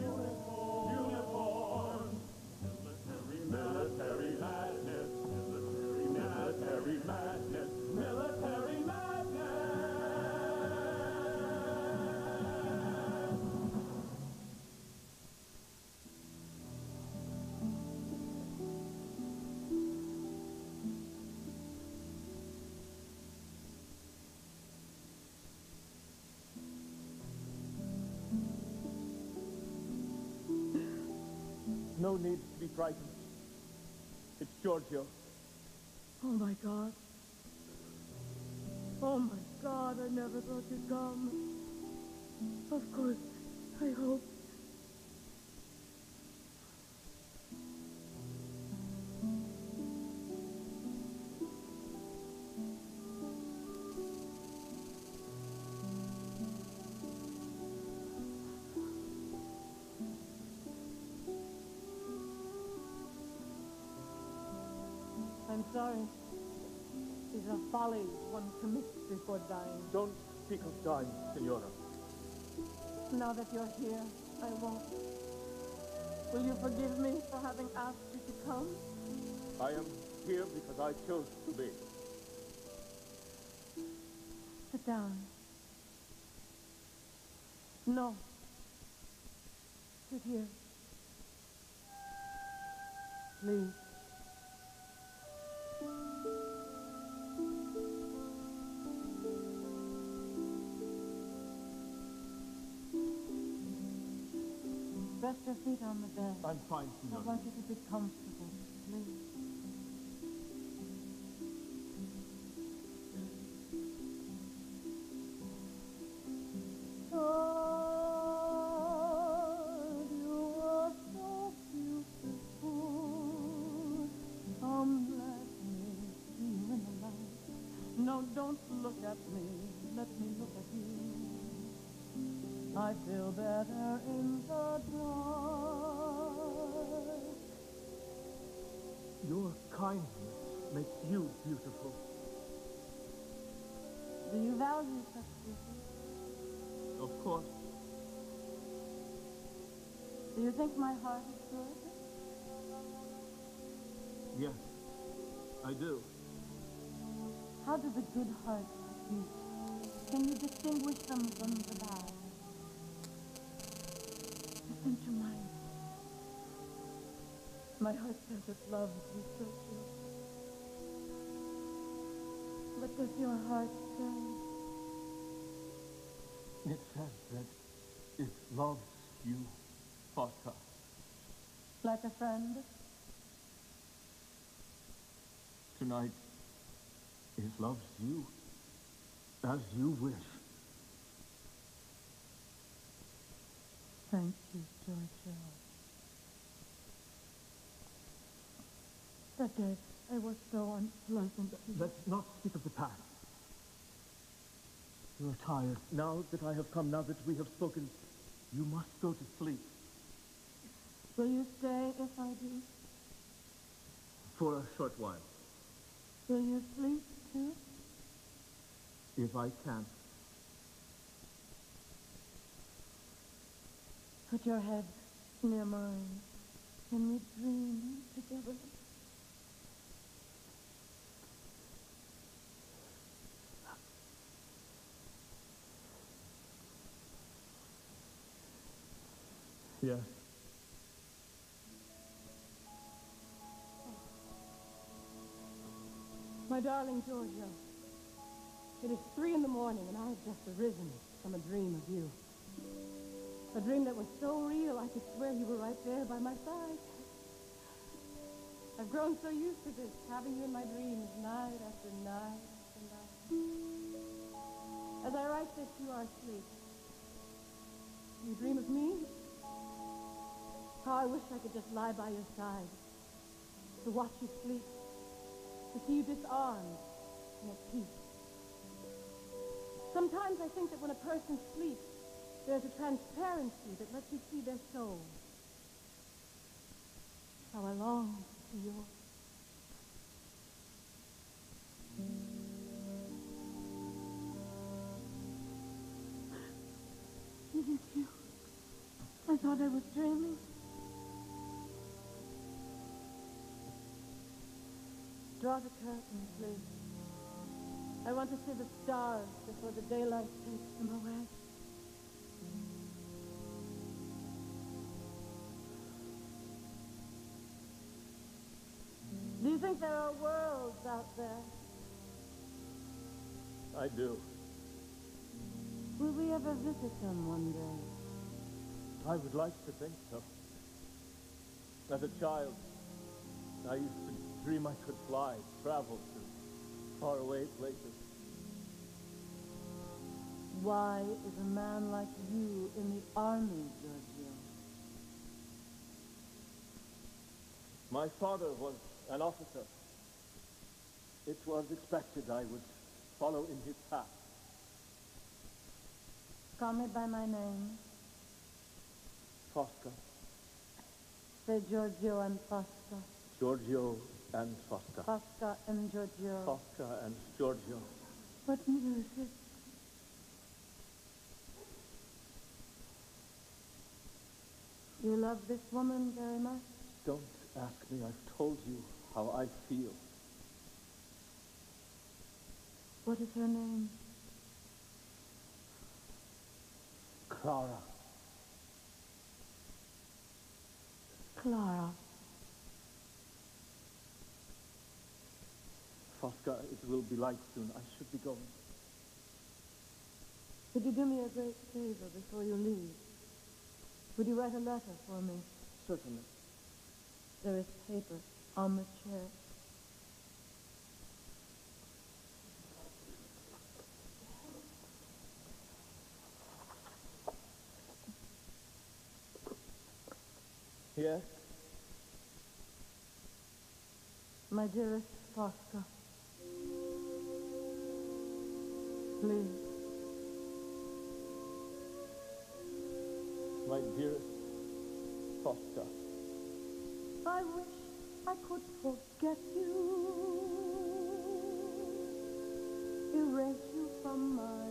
Speaker 11: Uniforms, military madness, military madness, military madness.
Speaker 9: No need to be frightened. It's Giorgio.
Speaker 5: Oh, my God. Oh, my God, I never thought you'd come. Of course, I hope. I'm sorry. These are follies one commits before dying.
Speaker 9: Don't speak of dying, Signora.
Speaker 5: Now that you're here, I won't. Will you forgive me for having asked you to come?
Speaker 9: I am here because I chose to be.
Speaker 5: Sit down. No. Sit here. Please. Rest your feet on the bed.
Speaker 10: I'm fine,
Speaker 5: I
Speaker 10: Signora.
Speaker 5: want you to be comfortable, please. God, you are so beautiful. Come, let me see you in the light. No, don't look at me. Let me look at you. I feel better in the dark.
Speaker 10: Your kindness makes you beautiful.
Speaker 5: Do you value such beauty?
Speaker 10: Of course.
Speaker 5: Do you think my heart is good?
Speaker 10: Yes, I do.
Speaker 5: How do the good hearts beat? Can you distinguish them from the bad? Listen to mine. My heart says it loves you, Giorgio. What does your heart say?
Speaker 10: It says that it loves you, Fosca.
Speaker 5: Like a friend?
Speaker 10: Tonight, it loves you as you wish.
Speaker 5: Thank you, Giorgio. That day, I was so unpleasant.
Speaker 10: Let's not speak of the past. You're tired. Now that I have come, now that we have spoken, you must go to sleep.
Speaker 5: Will you stay if I do?
Speaker 10: For a short while.
Speaker 5: Will you sleep, too?
Speaker 10: If I can.
Speaker 5: Put your head near mine. Can we dream together?
Speaker 10: Yes.
Speaker 5: My darling Giorgio, it is 3 in the morning and I have just arisen from a dream of you. A dream that was so real I could swear you were right there by my side. I've grown so used to this, having you in my dreams night after night after night. As I write this, you are asleep. You dream of me? How I wish I could just lie by your side, to watch you sleep, to see you disarmed and at peace. Sometimes I think that when a person sleeps, there's a transparency that lets you see their soul. How I long to see yours. Is it you? I thought I was dreaming. Draw the curtain, please. I want to see the stars before the daylight takes them away. Do you think there are worlds out there?
Speaker 10: I do.
Speaker 5: Will we ever visit them one day?
Speaker 10: I would like to think so. As a child, I used to dream I could fly, travel to faraway places.
Speaker 5: Why is a man like you in the army, Giorgio?
Speaker 10: My father was an officer. It was expected I would follow in his path.
Speaker 5: Call me by my name.
Speaker 10: Fosca.
Speaker 5: Say Giorgio and Fosca.
Speaker 10: Giorgio and Fosca.
Speaker 5: Fosca and Giorgio.
Speaker 10: Fosca and Giorgio.
Speaker 5: What music? You love this woman very much?
Speaker 10: Don't ask me. I've told you how I feel.
Speaker 5: What is her name?
Speaker 10: Clara.
Speaker 5: Clara.
Speaker 9: Fosca, it will be light soon. I should be going.
Speaker 5: Could you do me a great favor before you leave? Would you write a letter for me?
Speaker 9: Certainly.
Speaker 5: There is paper on the chair.
Speaker 9: Yes?
Speaker 5: My dearest Fosca, please.
Speaker 9: My dearest Fosca.
Speaker 5: I wish I could forget you, erase you from my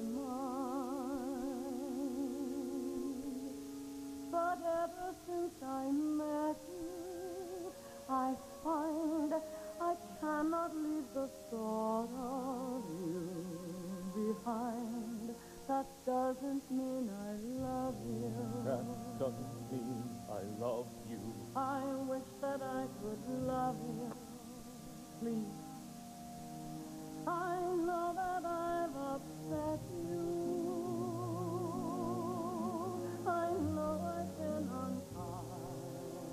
Speaker 5: mind. But ever since I met you, I find I cannot leave the thought of you behind. That doesn't mean I love you.
Speaker 9: That doesn't mean I love you.
Speaker 5: I wish that I could love you. Please. I know that I've upset you. I know I've been unkind.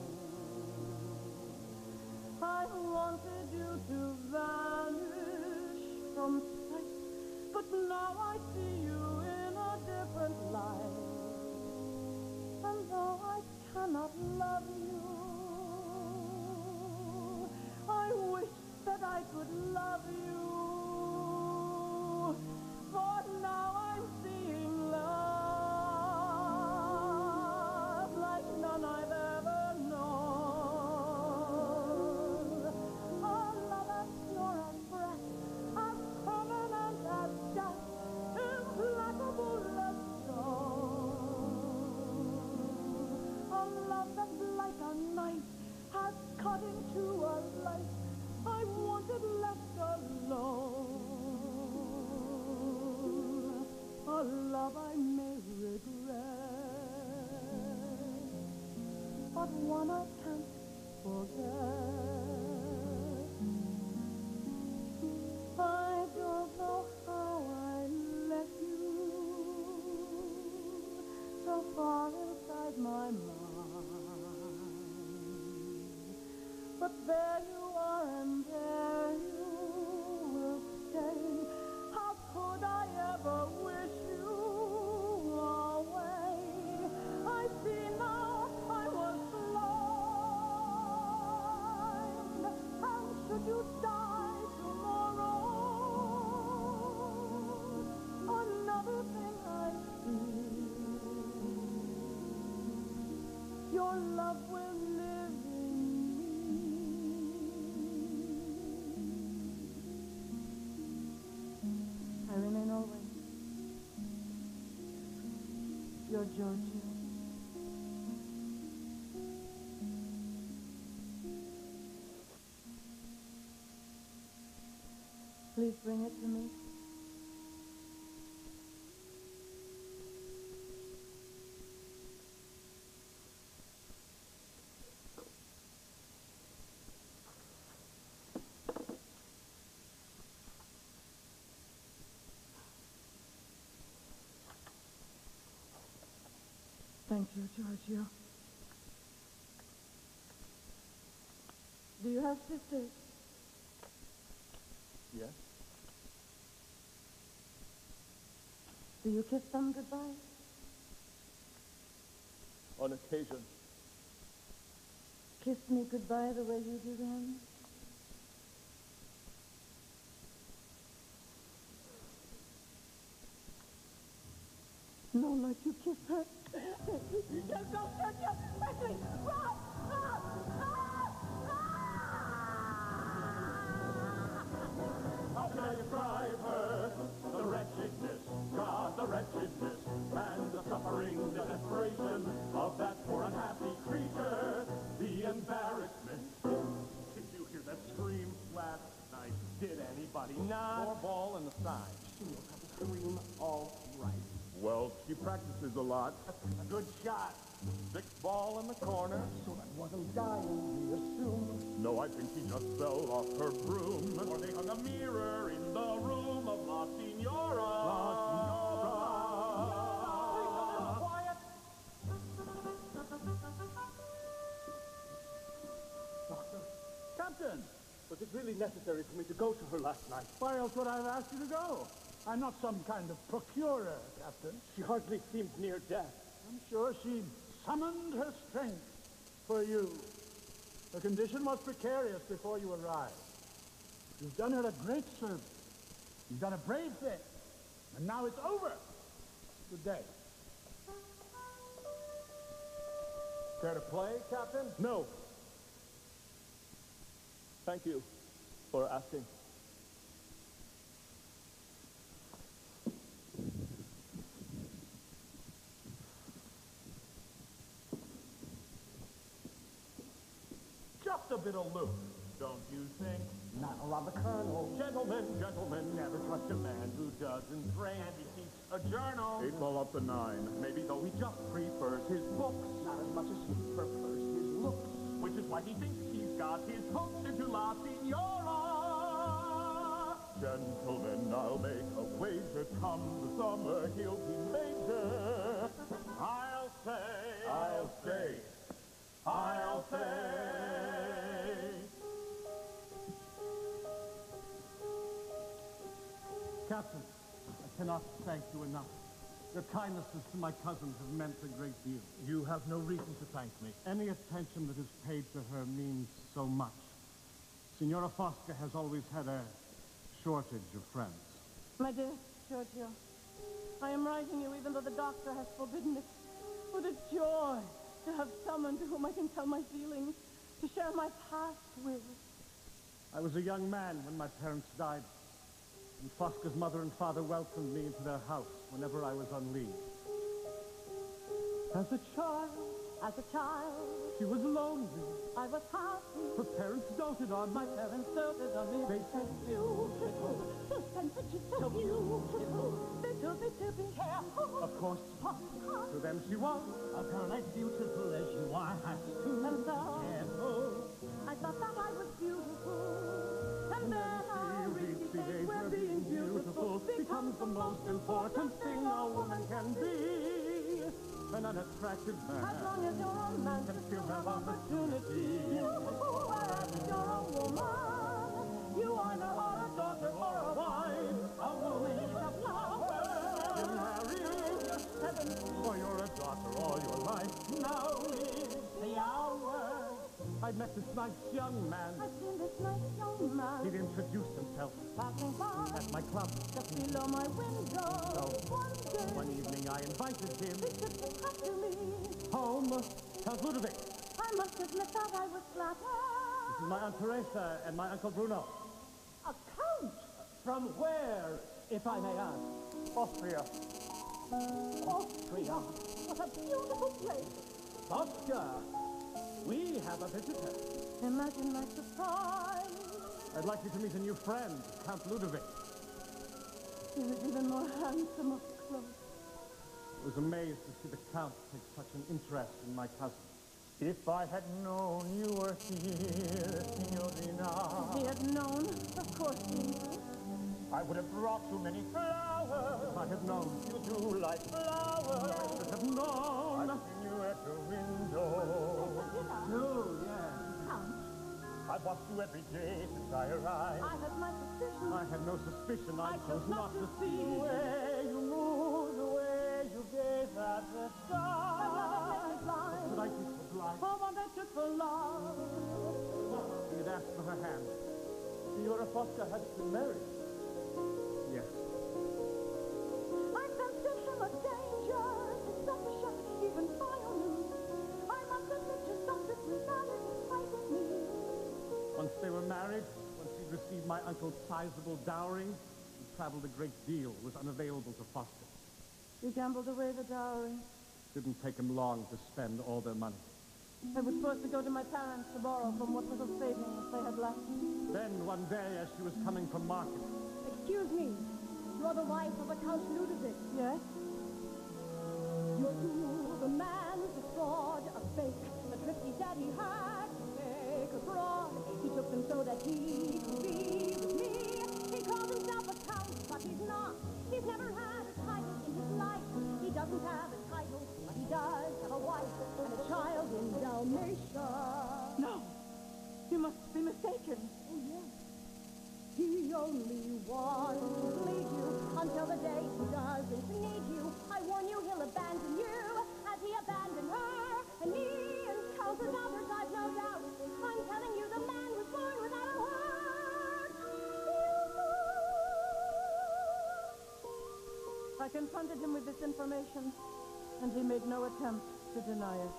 Speaker 5: I wanted you to vanish from sight, but now I see you in a different light. And though I cannot love you, I wish that I could love you. For now I'm seeing love like none I've ever known. A love as pure as breath, as permanent as death, implacable as stone. A love that's like a knife has cut into a life I wanted left alone. A love I may regret, but one I can't forget. I don't know how I let you so far inside my mind. But there you are and there you will stay. How could I ever wish you away? I see now I was blind. And should you die tomorrow, another thing I see. Your love will live in I remain always your Giorgio. Please bring it to me. Thank you, Giorgio. Do you have sisters?
Speaker 9: Yes?
Speaker 5: Do you kiss them goodbye?
Speaker 9: On occasion.
Speaker 5: Kiss me goodbye the way you do them? No, like you kiss her. Don't go, Giorgio! Quickly! Run!
Speaker 11: How can I describe her? The wretchedness, God, the wretchedness, and the suffering, the desperation of that poor unhappy creature. The embarrassment.
Speaker 10: Did you hear that scream last night? Did anybody not?
Speaker 9: More ball in the side.
Speaker 10: She'll have to scream all right.
Speaker 8: Well, she practices a lot.
Speaker 10: A good shot.
Speaker 11: Sixth ball in the corner.
Speaker 10: So that wasn't dying, we assumed.
Speaker 11: No, I think she just fell off her broom. Or they hung a mirror in the room of La Signora. La Signora.
Speaker 10: Please, a little quiet. Doctor.
Speaker 7: Captain!
Speaker 10: Was it really necessary for me to go to her last night?
Speaker 7: Why else would I have asked you to go? I'm not some kind of procurer, Captain.
Speaker 10: She hardly seemed near death.
Speaker 7: I'm sure she summoned her strength for you. Her condition was precarious before you arrived. You've done her a great service. You've done a brave thing. And now it's over. Good day.
Speaker 9: Care to play, Captain?
Speaker 10: No. Thank you for asking.
Speaker 11: Just a bit of loop, don't you think?
Speaker 10: Not around the Colonel.
Speaker 11: Gentlemen, gentlemen, never trust a man who doesn't drink. And he keeps a journal. 8 ball up to 9. Maybe though he just prefers his books.
Speaker 10: Not as much as he prefers his looks.
Speaker 11: Which is why he thinks he's got his hooks into La Signora. Gentlemen, I'll make a wager. Come the summer, he'll be major. I'll say, I'll say, I'll say.
Speaker 7: Captain, I cannot thank you enough. Your kindnesses to my cousins have meant a great deal.
Speaker 9: You have no reason to thank me.
Speaker 7: Any attention that is paid to her means so much. Signora Fosca has always had a shortage of friends.
Speaker 5: My dear Giorgio, I am writing you even though the doctor has forbidden it. What a joy to have someone to whom I can tell my feelings, to share my past with.
Speaker 7: I was a young man when my parents died, and Fosca's mother and father welcomed me into their house whenever I was on leave. As a child, she was lonely.
Speaker 5: I was happy.
Speaker 7: Her parents doted on me.
Speaker 5: My parents doted on me.
Speaker 7: They said,
Speaker 5: beautiful, so sensitive, so beautiful, little bit careful.
Speaker 7: of course, to them she was
Speaker 6: A girl as beautiful as you are has to
Speaker 5: And so,
Speaker 6: careful.
Speaker 5: I thought that I was beautiful. And then I reached the age where being beautiful becomes the most important thing a woman can be.
Speaker 7: an unattractive
Speaker 5: As
Speaker 7: man.
Speaker 5: long as you're a man, you still have opportunity. Whereas if you're a woman, you either are a daughter or a wife. A woman is a flower.
Speaker 7: You're married, you're 7, or you're a daughter all your life.
Speaker 5: Now is the hour.
Speaker 7: I met this nice young man.
Speaker 5: I've seen this nice young man
Speaker 7: He'd introduced himself
Speaker 5: passing by
Speaker 7: at my club.
Speaker 5: just below my window.
Speaker 7: One evening I invited him
Speaker 5: He took the cup to me.
Speaker 7: home. Count Ludovic.
Speaker 5: I must admit that I was flattered.
Speaker 7: This is my Aunt Teresa and my Uncle Bruno.
Speaker 10: A count? From where, if I may ask?
Speaker 7: Austria.
Speaker 5: Austria. What a beautiful place.
Speaker 10: Fosca, we have a visitor.
Speaker 5: Imagine my surprise.
Speaker 7: I'd like you to meet a new friend, Count Ludovic.
Speaker 5: He was even more handsome up close.
Speaker 7: I was amazed to see the Count take such an interest in my cousin.
Speaker 11: If I had known you were here, Signorina,
Speaker 5: If he had known, of course he knew.
Speaker 11: I would have brought you many flowers.
Speaker 7: If I had known,
Speaker 11: You do like flowers.
Speaker 7: I should have known.
Speaker 11: I've seen you at the window.
Speaker 10: Oh, yes.
Speaker 5: Count,
Speaker 11: I've watched you every day since I arrived.
Speaker 5: I had my suspicions.
Speaker 7: I had no suspicion. I chose not to
Speaker 5: see.
Speaker 7: see.
Speaker 10: The way you move, the way you gaze at the stars.
Speaker 7: Could I be so blind?
Speaker 5: For one I took for love.
Speaker 7: He had asked for her hand.
Speaker 10: Signora Fosca has been married.
Speaker 7: Yes.
Speaker 5: I sensed him a danger, deception, even violence. I must admit to some reality frightened me.
Speaker 7: Once they were married, once he'd received my uncle's sizable dowry, he traveled a great deal, was unavailable to Fosca.
Speaker 5: You gambled away the dowry.
Speaker 7: Didn't take him long to spend all their money.
Speaker 5: I was forced to go to my parents to borrow from what little savings they had left.
Speaker 7: Then one day, as she was coming from market,
Speaker 5: Excuse me, you are the wife of the Count Ludovic. Yes?
Speaker 10: You do
Speaker 5: man's a fraud, a fake, a thrifty daddy had to take abroad. He took them so that he could be with me. He calls himself a count, but he's not. He's never had a title in his life. He doesn't have a title, but he does have a wife and a child in Dalmatia.
Speaker 12: No, you must be mistaken.
Speaker 5: Oh, yes. He only wants to bleed you until the day he doesn't need you. I warn you, he'll abandon you as he abandoned her and me and countless others, I've no doubt. I'm telling you, the man was born without a heart.
Speaker 12: I confronted him with this information, and he made no attempt to deny it.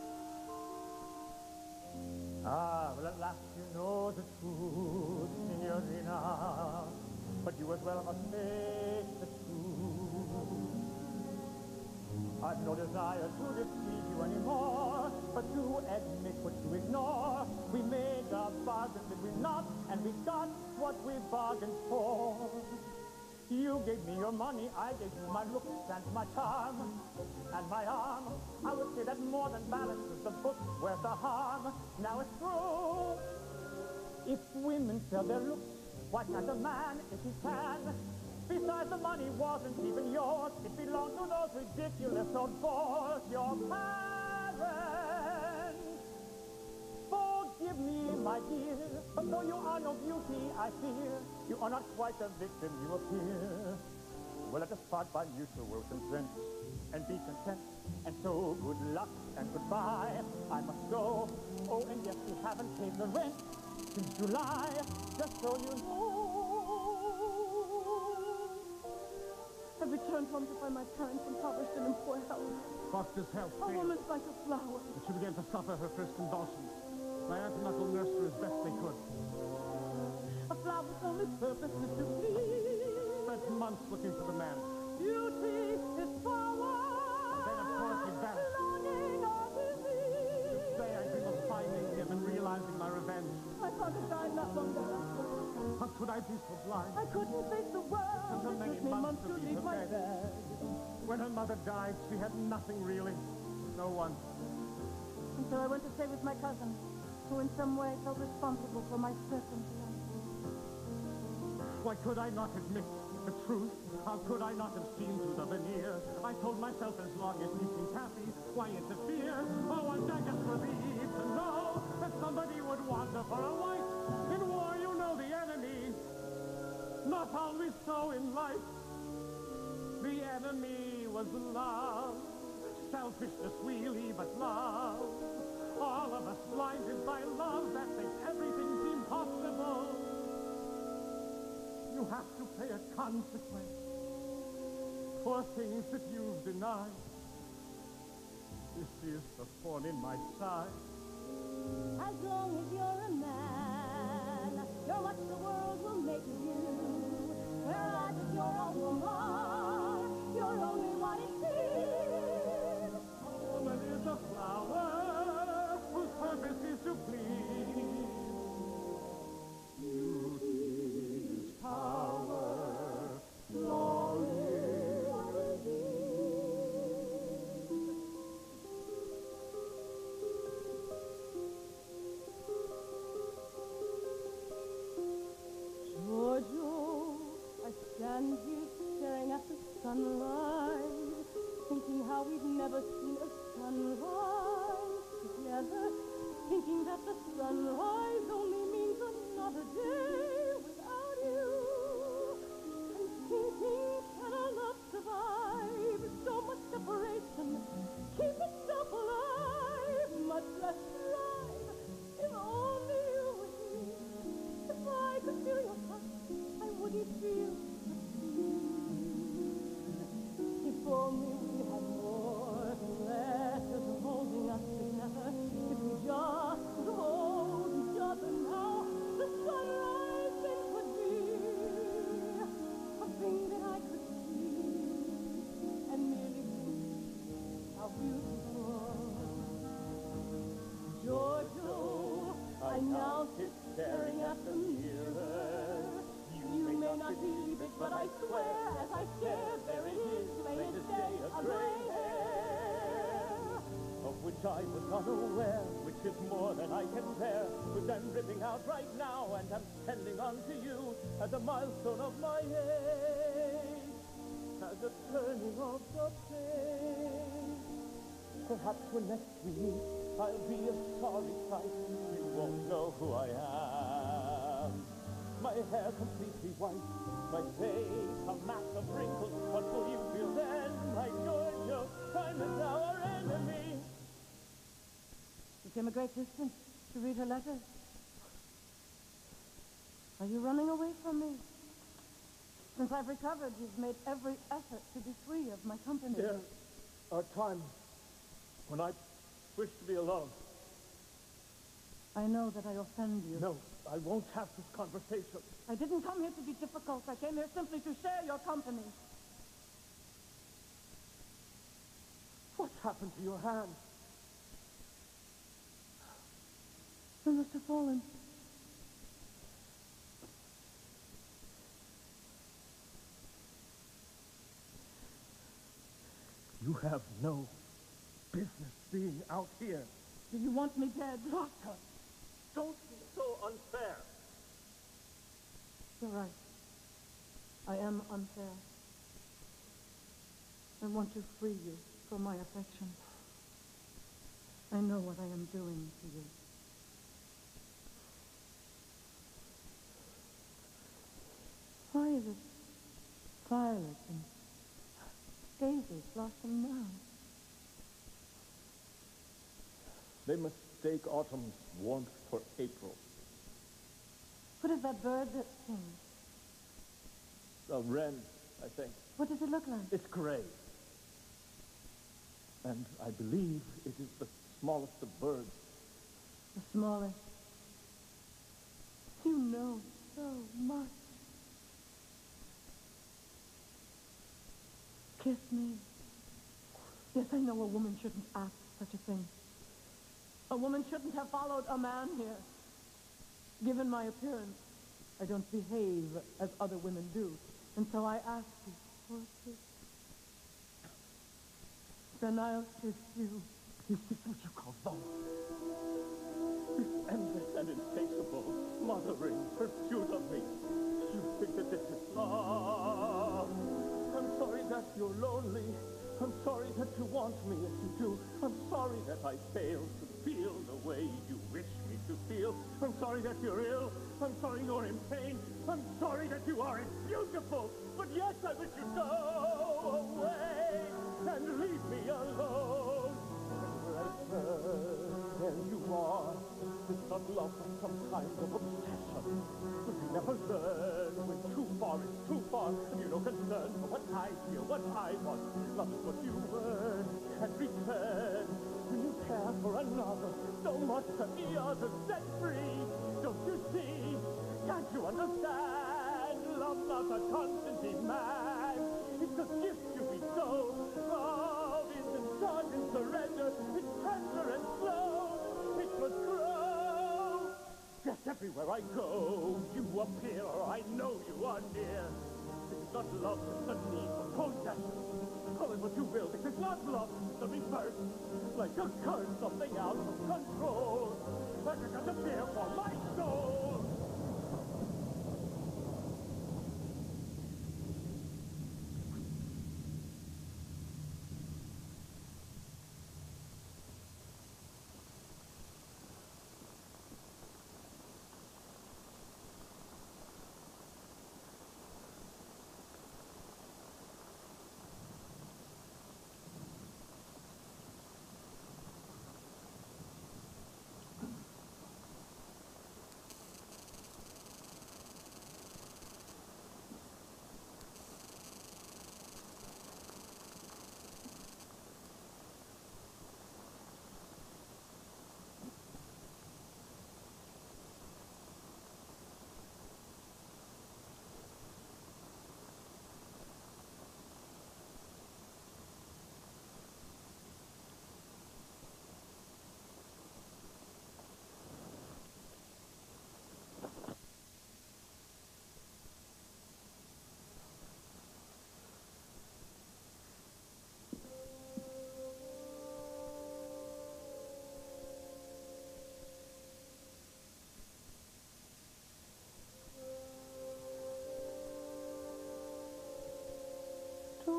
Speaker 10: Ah, well, at last you know the truth, signorina. But you as well must face the truth. I've no desire to deceive you anymore, but to admit what you ignore. We made a bargain, did we not? And we got what we bargained for. You gave me your money, I gave you my looks and my charm and my arm. I would say that more than balances the books worth the harm. Now it's true. If women sell their looks, why can't a man if he can? Besides, the money wasn't even yours. It belonged to those ridiculous old bores, your parents. Forgive me, my dear, but though you are no beauty, I fear you are not quite the victim you appear. Well, let us part by mutual consent and be content. And so, good luck and goodbye. I must go. Oh, and yes, we haven't paid the rent since July, just so you know.
Speaker 12: I returned home to find my parents impoverished and in poor health.
Speaker 7: Foster's health
Speaker 12: A
Speaker 7: failed.
Speaker 12: woman's like a flower.
Speaker 7: And she began to suffer her first convulsions. My aunt and uncle nursed her as best they could.
Speaker 12: A flower's only purpose is to please.
Speaker 7: Spent months looking for the man.
Speaker 12: Beauty is power.
Speaker 7: Then, of course, he vanished.
Speaker 12: Longing or disease.
Speaker 7: This day I dream of finding him and realizing my revenge.
Speaker 12: My father died not long ago.
Speaker 7: How could I be so blind?
Speaker 12: I couldn't face the world.
Speaker 7: It took many
Speaker 12: took me months to
Speaker 7: leave
Speaker 12: leave
Speaker 7: her
Speaker 12: my
Speaker 7: bed.
Speaker 12: bed.
Speaker 7: When her mother died, she had nothing really. No one.
Speaker 12: And so I went to stay with my cousin, who in some way felt responsible for my certain life.
Speaker 7: Why could I not admit the truth? How could I not have seen through the veneer? I told myself as long as he seemed happy, why interfere? Oh, one day I just relieved to know that somebody would want her for a wife. In war, you know the enemy. Not always so in life. The enemy was love. Selfishness really, but love. All of us blinded by love that makes everything seem possible. You have to pay a consequence for things that you've denied. This is the thorn in my side.
Speaker 5: As long as you're a man, you're what the world will make of you. Whereas if you're a woman, you're only what it seems.
Speaker 7: A woman is a flower whose purpose is to please. Beauty is power, longing or
Speaker 12: Giorgio, I stand here staring at the sunrise, thinking how we've never seen a sunrise together, thinking that the sunrise only means another day without you, and thinking, can our love survive so much separation, keep itself alive, much less thrive, if only you were here. If I could feel your touch, I wouldn't feel the fear. If only we had more letters holding us together, if we just could hold each other now, the sunrise thing could be a thing that I could see and merely think how beautiful. Giorgio, I now sit staring at the mirror. You may not believe it, but I swear as I stare, there it is, plain as day, a gray hair.
Speaker 10: which I was unaware, which is more than I can bear, which I'm ripping out right now, and I'm sending on to you as a milestone of my age, as a turning of the page. Perhaps when next we meet, I'll be a sorry sight. You won't know who I am. My hair completely white, my face a mass of wrinkles. What will you feel then, my Giorgio? Time is our enemy.
Speaker 12: You came a great distance to read her letters. Are you running away from me? Since I've recovered, you've made every effort to be free of my company.
Speaker 9: There are times when I wish to be alone.
Speaker 12: I know that I offend you.
Speaker 9: No, I won't have this conversation.
Speaker 12: I didn't come here to be difficult. I came here simply to share your company.
Speaker 9: What's happened to your hand?
Speaker 12: I must have fallen.
Speaker 9: You have no business being out here.
Speaker 12: Do you want me dead?
Speaker 9: Fosca, don't be so unfair.
Speaker 12: You're right. I am unfair. I want to free you from my affection. I know what I am doing to you. Why is it violet and daisies blossom now?
Speaker 9: They mistake autumn's warmth for April.
Speaker 12: What is that bird that sings?
Speaker 9: A wren, I think.
Speaker 12: What does it look like?
Speaker 9: It's gray. And I believe it is the smallest of birds.
Speaker 12: The smallest. You know so much. Kiss me. Yes, I know a woman shouldn't ask such a thing. A woman shouldn't have followed a man here. Given my appearance, I don't behave as other women do. And so I ask you for a kiss. Then I'll kiss you.
Speaker 9: Is this what you call love? This endless and insatiable, smothering pursuit of me. You think that this is love? I'm sorry that you're lonely. I'm sorry that you want me as you do. I'm sorry that I fail to feel the way you wish me to feel. I'm sorry that you're ill. I'm sorry you're in pain. I'm sorry that you aren't beautiful. But yes, I wish you'd go away and leave me alone. Whenever I turn, there you are. It's not love, but some kind of obsession. But we never learn when too far is too far. And you're no concern for what I feel, what I want. Love is what you earn and return. When you care for another, so much that the other set free. Don't you see? Can't you understand? Love's not a constant demand. It's a gift you bestow. Love isn't sudden surrender. It's tender and slow. It must grow. Just everywhere I go, you appear, or I know you are near. This is not love, it's the need for possession. Call it what you will, this is not love, it's the reverse. Like a curse, something out of control. Like I got a fear for my soul.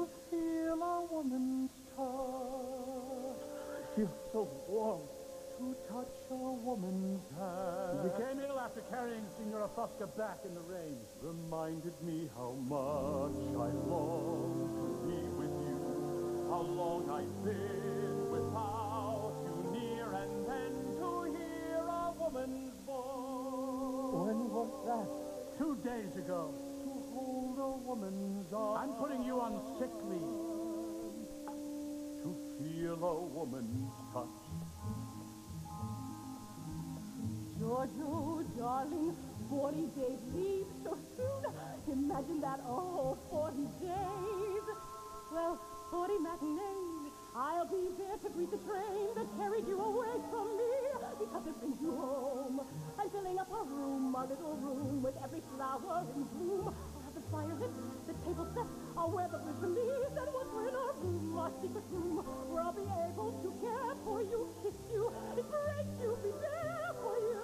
Speaker 10: to feel a woman's touch. I feel so warm. To touch a woman's hand.
Speaker 7: You became ill after carrying Signora Fosca back in the rain.
Speaker 10: Reminded me how much I long to be with you. How long I've been without you near, and then to hear a woman's voice. When was that?
Speaker 7: 2 days ago.
Speaker 10: To hold a woman's arm.
Speaker 7: I'm putting you on sick leave.
Speaker 10: To feel a woman's touch.
Speaker 12: Giorgio, darling, 40 days leave so soon. Imagine that, oh, 40 days. Well, 40 matinees. I'll be there to greet the train that carried you away from me, because it brings you home. I'm filling up our little room, with every flower in bloom. I'll have the fire lit, the table set. I'll wear the boutonniere, and once we're in our room, our secret room, where I'll be able to care for you, kiss you, embrace you, be there for you.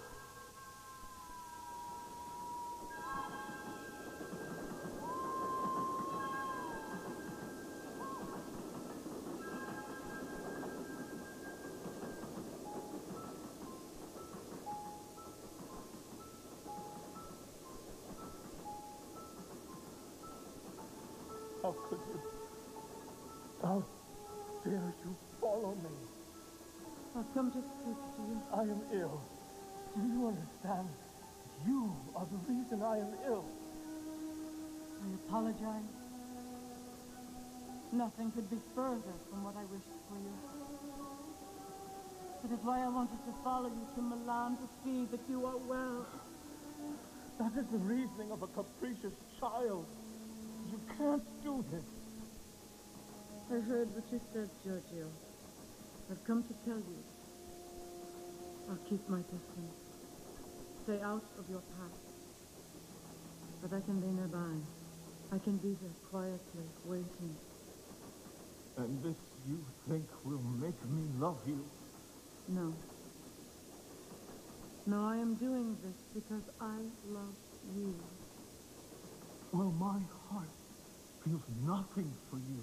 Speaker 10: How could you? How dare you follow me?
Speaker 12: I've come to speak to you.
Speaker 10: I am ill. Do you understand? You are the reason I am ill.
Speaker 12: I apologize. Nothing could be further from what I wished for you. That is why I wanted to follow you to Milan to see that you are well.
Speaker 10: That is the reasoning of a capricious child. You can't do this.
Speaker 12: I heard what you said, Giorgio. I've come to tell you. I'll keep my distance. Stay out of your path. But I can be nearby. I can be there quietly, waiting.
Speaker 10: And this you think will make me love you?
Speaker 12: No. No, I am doing this because I love you.
Speaker 10: Well, my heart feels nothing for you.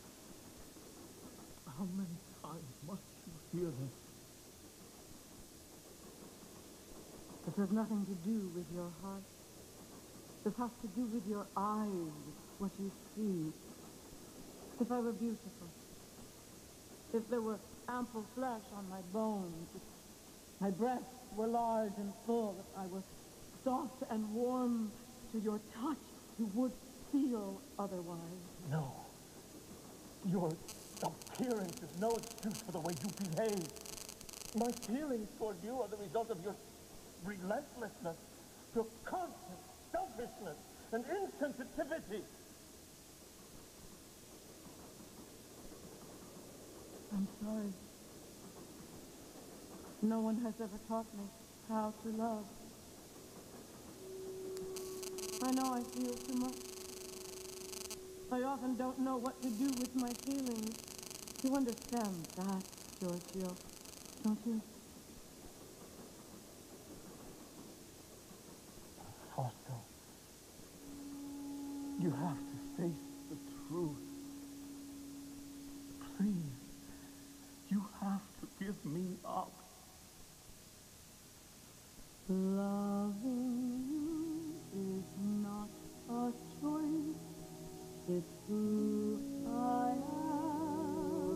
Speaker 10: How many times must you hear this?
Speaker 12: This has nothing to do with your heart. This has to do with your eyes, what you see. If I were beautiful, if there were ample flesh on my bones, if my breasts were large and full, if I were soft and warm to your touch, you would feel otherwise.
Speaker 10: No. Your appearance is no excuse for the way you behave. My feelings toward you are the result of your relentlessness, your constant selfishness and insensitivity.
Speaker 12: I'm sorry. No one has ever taught me how to love. I know I feel too much. I often don't know what to do with my feelings. You understand that, Giorgio, don't you?
Speaker 10: Fosca, you have to face the truth. Please, you have to give me up.
Speaker 12: Loving you is not a choice. It's who I am.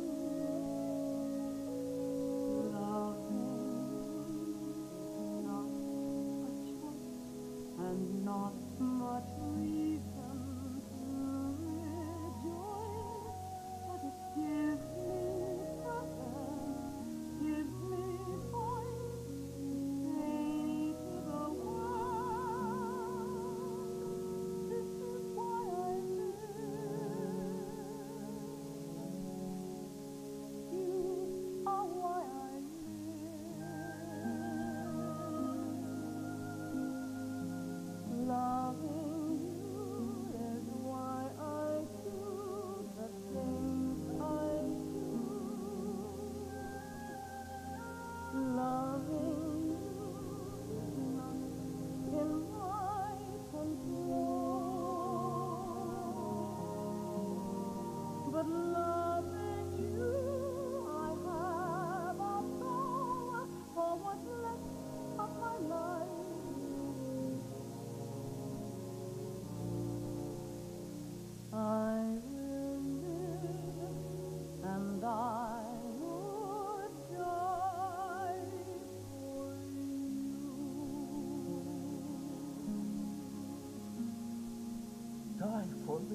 Speaker 12: Loving is not a choice and not much reason to rejoice, but it gives me purpose, gives me voice to say to the world, this is why I live. You are why I live. Loving you
Speaker 9: die for me.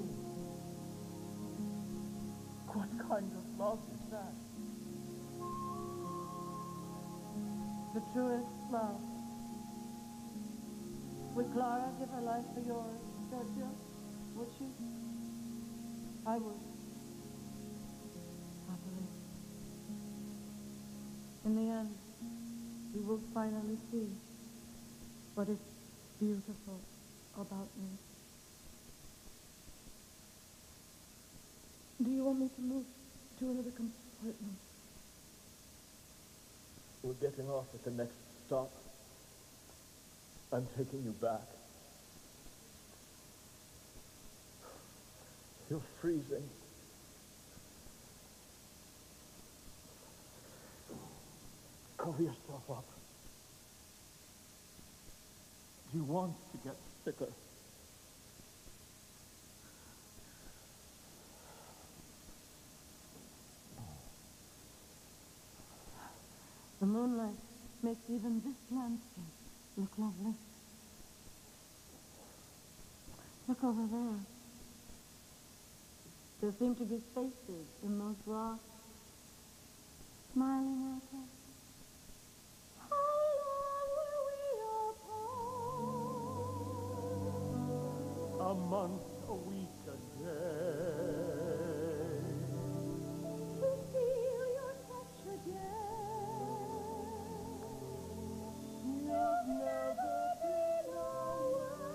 Speaker 9: What kind of love is that?
Speaker 12: The truest love. Would Clara give her life for yours, Giorgio? Would she? I would. Happily. In the end, you will finally see what is beautiful about me. Do you want me to move to another compartment?
Speaker 9: We're getting off at the next stop. I'm taking you back. You're freezing. Cover yourself up. Do you want to get sicker?
Speaker 12: The moonlight makes even this landscape look lovely. Look over there. There seem to be faces in those rocks, smiling at us. How long were we apart?
Speaker 9: A month, a week, a day.
Speaker 12: To feel your touch again. You've never been away.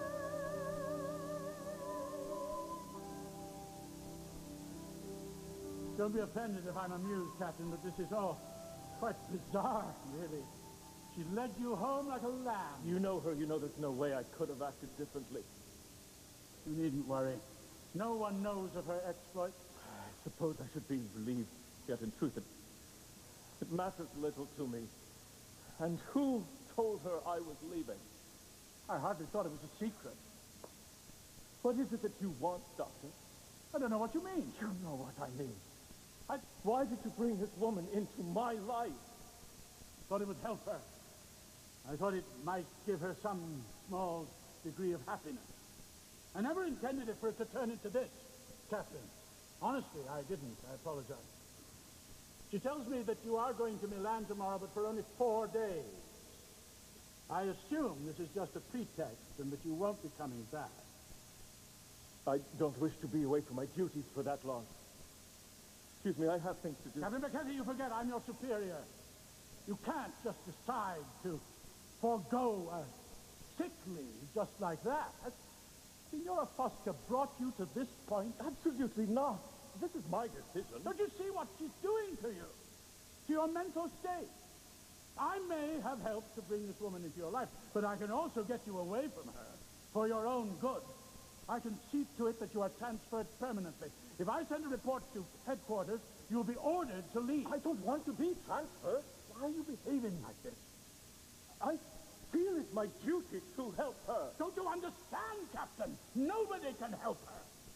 Speaker 10: Don't be offended if I'm amused, Captain, but this is all quite bizarre, really. She led you home like a lamb.
Speaker 9: You know her. You know there's no way I could have acted differently.
Speaker 10: You needn't worry. No one knows of her exploits.
Speaker 9: I suppose I should be relieved, yet in truth it matters little to me. And who told her I was leaving?
Speaker 10: I hardly thought it was a secret.
Speaker 9: What is it that you want, Doctor?
Speaker 10: I don't know what you mean.
Speaker 9: You know what I mean. Why did you bring this woman into my life?
Speaker 10: Thought it would help her. I thought it might give her some small degree of happiness. I never intended it for it to turn into this, Captain. Honestly, I didn't. I apologize. She tells me that you are going to Milan tomorrow, but for only 4 days. I assume this is just a pretext and that you won't be coming back.
Speaker 9: I don't wish to be away from my duties for that long. Excuse me, I have things to do.
Speaker 10: Captain McKenzie, you forget I'm your superior. You can't just decide to forego a sick leave just like that. Signora Fosca brought you to this point?
Speaker 9: Absolutely not. This is my decision.
Speaker 10: Don't you see what she's doing to you? To your mental state? I may have helped to bring this woman into your life, but I can also get you away from her for your own good. I can see to it that you are transferred permanently. If I send a report to headquarters, you'll be ordered to leave.
Speaker 9: I don't want to be transferred.
Speaker 10: Why are you behaving like this?
Speaker 9: I feel it's my duty to help her.
Speaker 10: Don't you understand, Captain? Nobody can help her.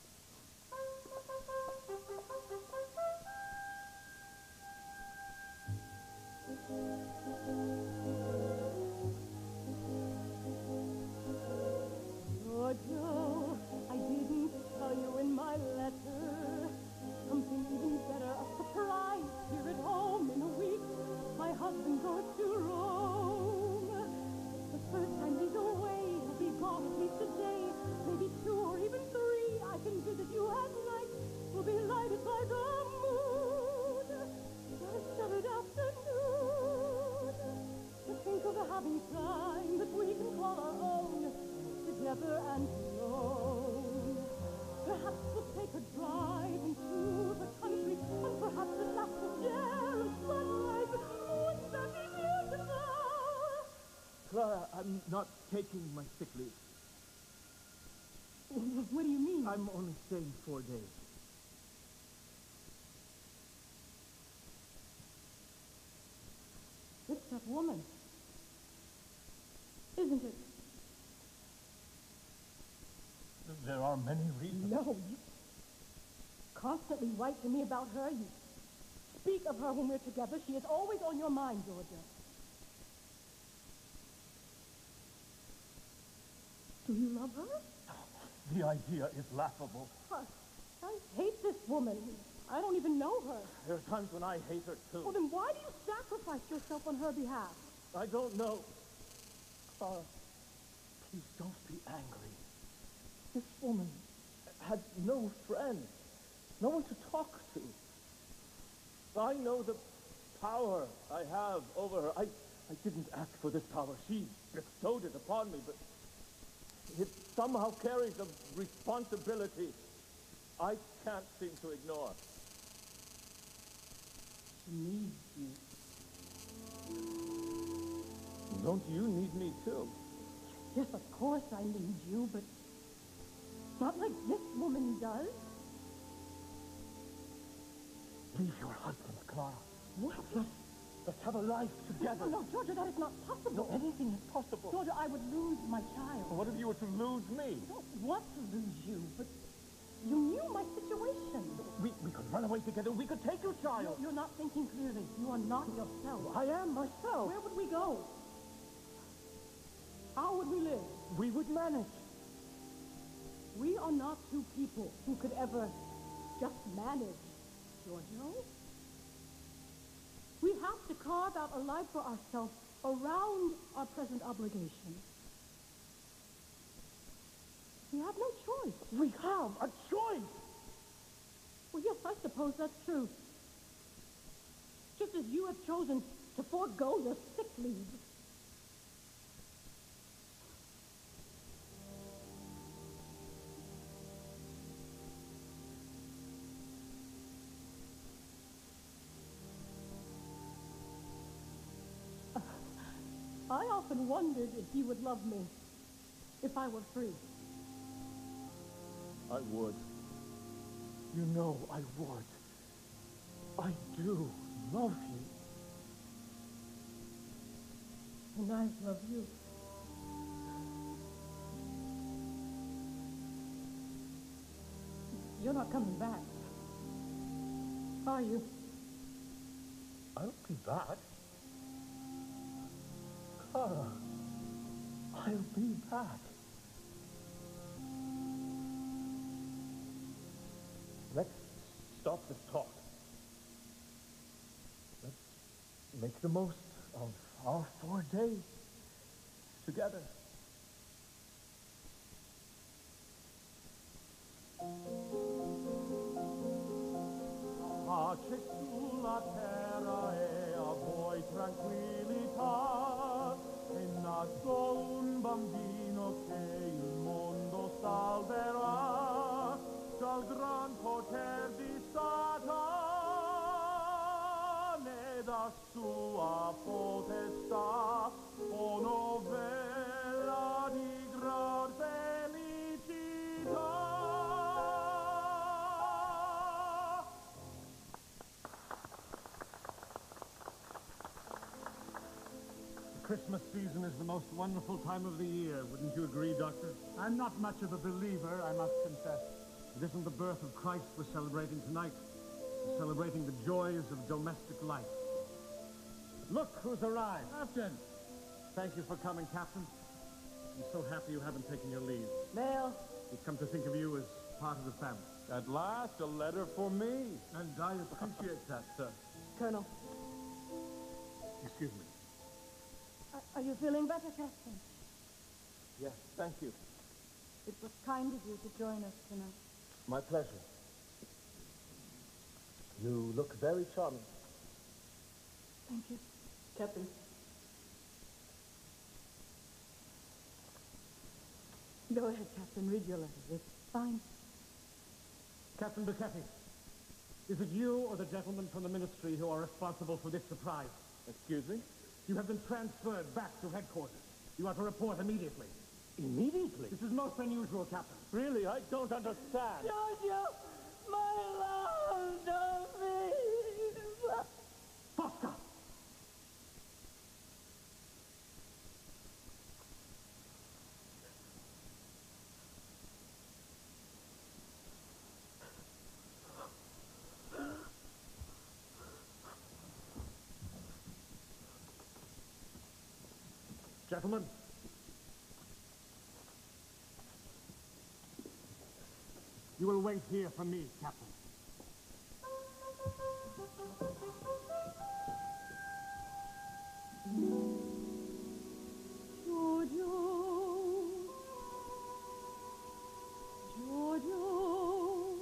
Speaker 12: Giorgio, I didn't tell you in my letter something even better, a surprise here at home. In a week, my husband goes to Rome. The first time he's away, he'll be gone at least a day, maybe 2 or even 3. I can visit you at night. We'll be lighted by the moon. A shuttered afternoon. To think of having time that we can call our own, together and alone. Perhaps we'll take a drive into the country, and perhaps a glass of air and sunlight. Wouldn't that be beautiful?
Speaker 9: Clara, I'm not taking my sick leave.
Speaker 12: What do you mean?
Speaker 9: I'm only staying 4 days.
Speaker 12: It's that woman. Isn't it?
Speaker 9: There are many reasons.
Speaker 12: No, you constantly write to me about her. You speak of her when we're together. She is always on your mind, Giorgio. Do you love her?
Speaker 10: The idea is laughable.
Speaker 12: I hate this woman. I don't even know her.
Speaker 10: There are times when I hate her, too.
Speaker 12: Well, then why do you sacrifice yourself on her behalf?
Speaker 10: I don't know. Clara, please don't be angry. This woman had no friends, no one to talk to. I know the power I have over her. I didn't ask for this power. She bestowed it upon me, but it somehow carries a responsibility I can't seem to ignore. She needs you. Don't you need me too?
Speaker 12: Yes, of course I need you, but not like this woman does.
Speaker 10: Leave your husband, Clara. What? Let's have a life together.
Speaker 12: No, Giorgio, that is not possible.
Speaker 10: No, anything is possible.
Speaker 12: Giorgio, I would lose my child.
Speaker 10: What if you were to lose me?
Speaker 12: I don't want to lose you, but you knew my situation.
Speaker 10: We could run away together. We could take your child.
Speaker 12: You're not thinking clearly. You are not yourself.
Speaker 10: I am myself.
Speaker 12: Where would we go? How would we live?
Speaker 10: We would manage.
Speaker 12: We are not two people who could ever just manage, Giorgio. We have to carve out a life for ourselves around our present obligations. We have no choice.
Speaker 10: We have a choice.
Speaker 12: Well, yes, I suppose that's true. Just as you have chosen to forego your sick leave. I often wondered if you would love me if I were free.
Speaker 10: I would. You know I would. I do love you.
Speaker 12: And I love you. You're not coming back, are you?
Speaker 10: I'll be back. Clara, I'll be back. Let's stop this talk. Let's make the most of our 4 days together. Pace sulla terra e a voi tranquillità, e nasco un bambino che il mondo salverà dal gran poter di Satana e da sua potestà, o novella di gran felicità.
Speaker 7: Christmas season is the most wonderful time of the year. Wouldn't you agree, Doctor?
Speaker 13: I'm not much of a believer, I must confess.
Speaker 7: It isn't the birth of Christ we're celebrating tonight. We're celebrating the joys of domestic life. Look who's arrived.
Speaker 13: Captain!
Speaker 7: Thank you for coming, Captain. I'm so happy you haven't taken your leave.
Speaker 12: Mail.
Speaker 7: We've come to think of you as part of the family.
Speaker 8: At last, a letter for me.
Speaker 7: And I appreciate that, sir.
Speaker 12: Colonel,
Speaker 7: Excuse me.
Speaker 12: are you feeling better, Captain?
Speaker 10: Yes, thank you.
Speaker 12: It was kind of you to join us tonight.
Speaker 10: My pleasure. You look very charming.
Speaker 12: Thank you.
Speaker 10: Captain.
Speaker 12: Go ahead, Captain. Read your letter. It's fine.
Speaker 7: Captain Becchetti, is it you or the gentlemen from the ministry who are responsible for this surprise?
Speaker 10: Excuse me?
Speaker 7: You have been transferred back to headquarters. You are to report immediately.
Speaker 10: Immediately?
Speaker 7: This is most unusual, Captain.
Speaker 10: Really, I don't understand.
Speaker 12: Giorgio, my love, don't leave.
Speaker 7: Fosca! You will wait here for me, Captain.
Speaker 12: Giorgio, Giorgio,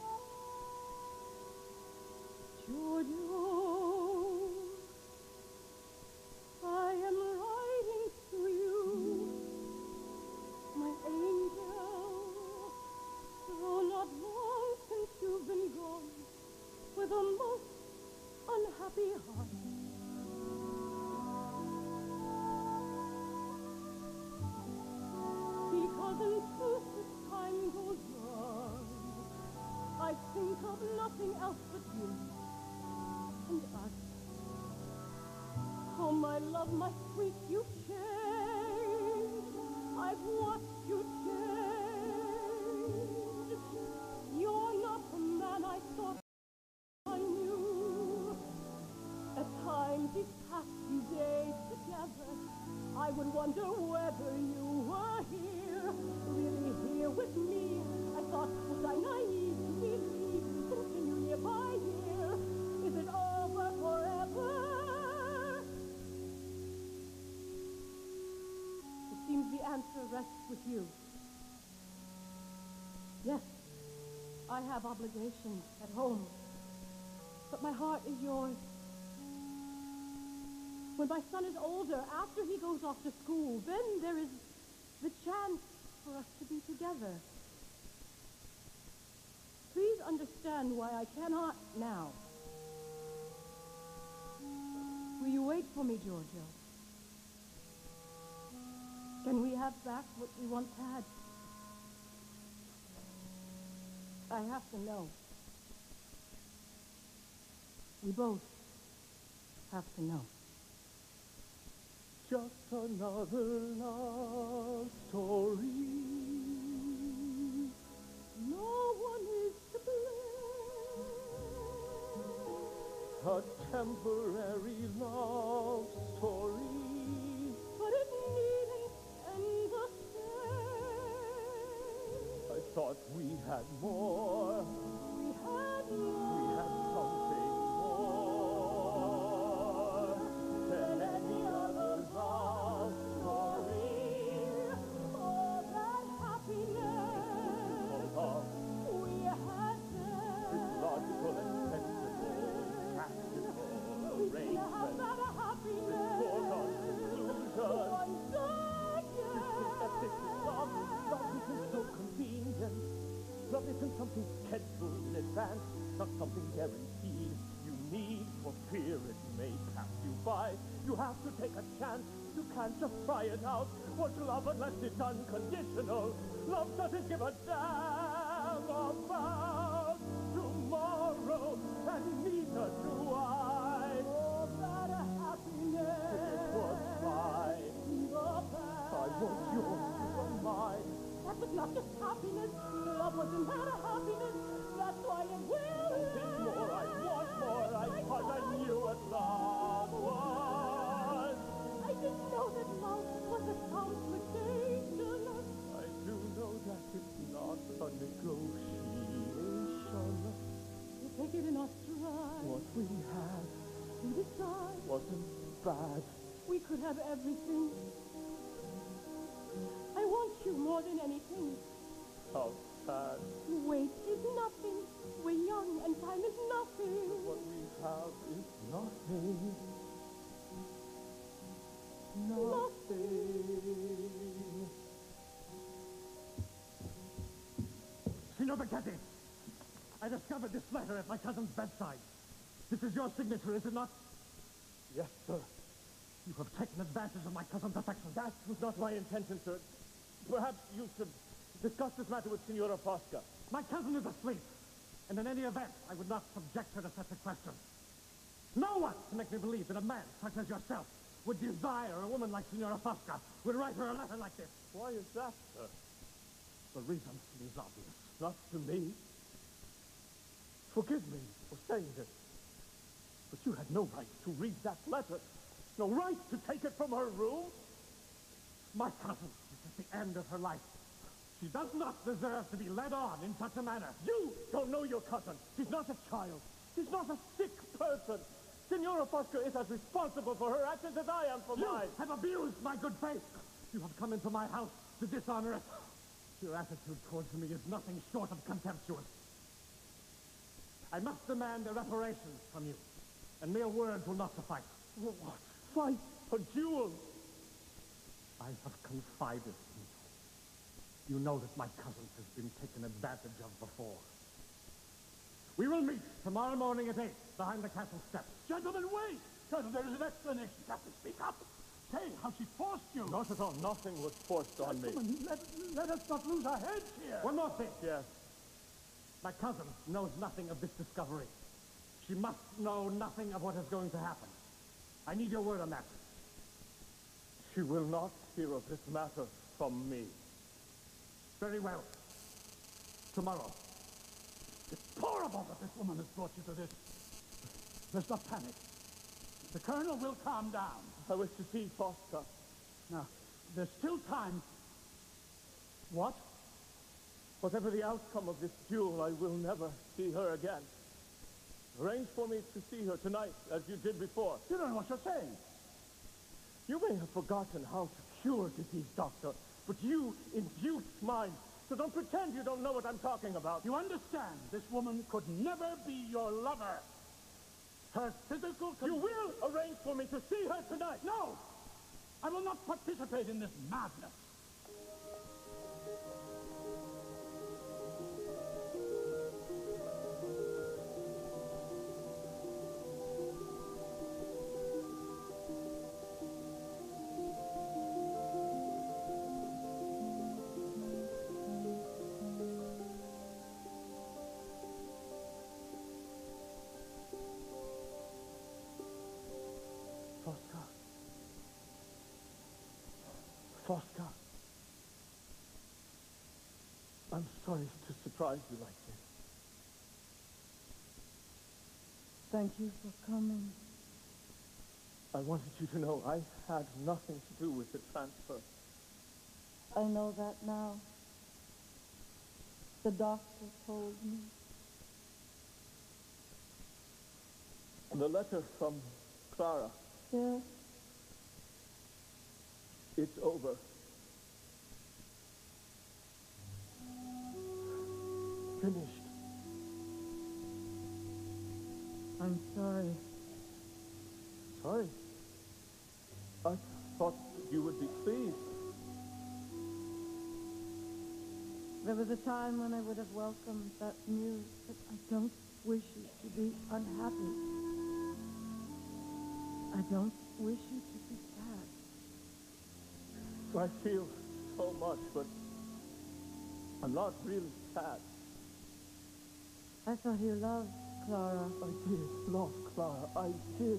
Speaker 12: Giorgio, I am writing to you, my angel, though not long since you've been gone, with a most unhappy heart. Because in truth as time goes on, I think of nothing else but you and us. Oh, my love, my sweet, you've changed. I've watched you change. You're not the man I thought I knew. At times, these past few days together, I would wonder whether you were here, really here with me. I thought, was I naive to believe you continue nearby here? Is it over forever? It seems the answer rests with you. Yes, I have obligations at home, but my heart is yours. When my son is older, after he goes off to school, then there is the chance for us to be together. Please understand why I cannot now. Will you wait for me, Giorgio? Can we have back what we once had? I have to know. We both have to know.
Speaker 9: Just another love story.
Speaker 12: No one is to blame.
Speaker 9: A temporary love story.
Speaker 12: But it needn't end the same.
Speaker 9: I thought we had more.
Speaker 12: We had more.
Speaker 9: We had something more than any other love story.
Speaker 12: Oh, that happiness we had then.
Speaker 9: This logical and sensible, practical arrangement.
Speaker 12: That happiness.
Speaker 9: This foregone conclusion.
Speaker 12: Once again.
Speaker 9: That this is love. Love isn't so convenient. Love isn't something scheduled in advance, not something guaranteed. You need for fear it may pass you by. You have to take a chance. You can't just try it out. What's love unless it's unconditional? Love doesn't give a damn about tomorrow, and neither do I.
Speaker 12: Oh, that happiness.
Speaker 9: It was mine. I want yours to be mine.
Speaker 12: That was not just happiness. Love wasn't that a happiness. That's why it will.
Speaker 9: Something more. I want more. I thought I knew what love was.
Speaker 12: I didn't know that love was a complication.
Speaker 9: I do know that it's not a negotiation.
Speaker 12: We'll take it in our stride.
Speaker 9: What we had,
Speaker 12: We decide.
Speaker 9: wasn't bad.
Speaker 12: We could have everything. I want you more than anything.
Speaker 9: How sad.
Speaker 12: Wait is nothing. We're young and time is nothing.
Speaker 9: What we have is nothing. Nothing.
Speaker 7: Signor Becchetti, I discovered this letter at my cousin's bedside. This is your signature, is it not?
Speaker 9: Yes, sir.
Speaker 7: You have taken advantage of my cousin's affection.
Speaker 9: That was not my intention, sir. Perhaps you should discuss this matter with Signora Fosca.
Speaker 7: My cousin is asleep, and in any event, I would not subject her to such a question. No one can make me believe that a man such as yourself would desire a woman like Signora Fosca would write her a letter like this.
Speaker 9: Why is that, sir?
Speaker 7: The reason is obvious.
Speaker 9: Not to me. Forgive me for saying this, but you had no right to read that letter. No right to take it from her room.
Speaker 7: My cousin, this is the end of her life. She does not deserve to be led on in such a manner.
Speaker 10: You don't know your cousin. She's not a child. She's not a sick person. Signora Fosca is as responsible for her actions as I am for mine.
Speaker 7: You have abused my good faith. You have come into my house to dishonor it. Your attitude towards me is nothing short of contemptuous. I must demand a reparation from you, and mere words will not suffice.
Speaker 10: What? Fight a duel?
Speaker 7: I have confided in you. You know that my cousin has been taken advantage of before. We will meet tomorrow morning at 8 behind the castle steps.
Speaker 13: Gentlemen, wait! Colonel, there is an explanation. Captain, speak up. Say how she forced you.
Speaker 10: Not at all. Nothing was forced on me.
Speaker 13: Gentlemen, let us not lose our heads here.
Speaker 7: One more thing.
Speaker 10: Yes.
Speaker 7: My cousin knows nothing of this discovery. She must know nothing of what is going to happen. I need your word on that.
Speaker 10: She will not hear of this matter from me.
Speaker 7: Very well. Tomorrow.
Speaker 13: Deplorable that this woman has brought you to this. Let's not panic. The Colonel will calm down.
Speaker 10: I wish to see Fosca.
Speaker 13: Now, there's still time. What?
Speaker 10: Whatever the outcome of this duel, I will never see her again. Arrange for me to see her tonight, as you did before.
Speaker 13: You don't know what you're saying.
Speaker 10: You may have forgotten how to cure disease, Doctor, but you induce mine. So don't pretend you don't know what I'm talking about.
Speaker 13: You understand, this woman could never be your lover. Her physical...
Speaker 10: You will arrange for me to see her tonight.
Speaker 13: No! I will not participate in this madness.
Speaker 10: Fosca. I'm sorry to surprise you like this.
Speaker 12: Thank you for coming.
Speaker 10: I wanted you to know I had nothing to do with the transfer.
Speaker 12: I know that now. The doctor told me.
Speaker 10: The letter from Clara.
Speaker 12: Yes?
Speaker 10: It's over. Finished.
Speaker 12: I'm sorry.
Speaker 10: Sorry? I thought you would be pleased.
Speaker 12: There was a time when I would have welcomed that news, but I don't wish you to be unhappy. I don't wish you to be sad.
Speaker 10: I feel so much, but I'm not really sad.
Speaker 12: I thought you loved Clara.
Speaker 10: I did love Clara. I did.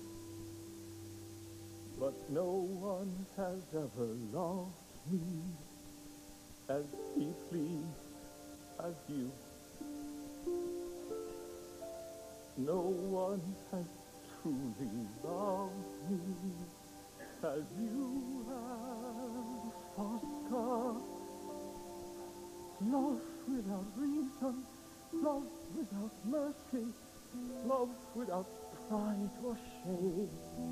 Speaker 10: But no one has ever loved me as deeply as you. No one has truly loved me as you have, Fosca. Love without reason, love without mercy, love without pride or shame.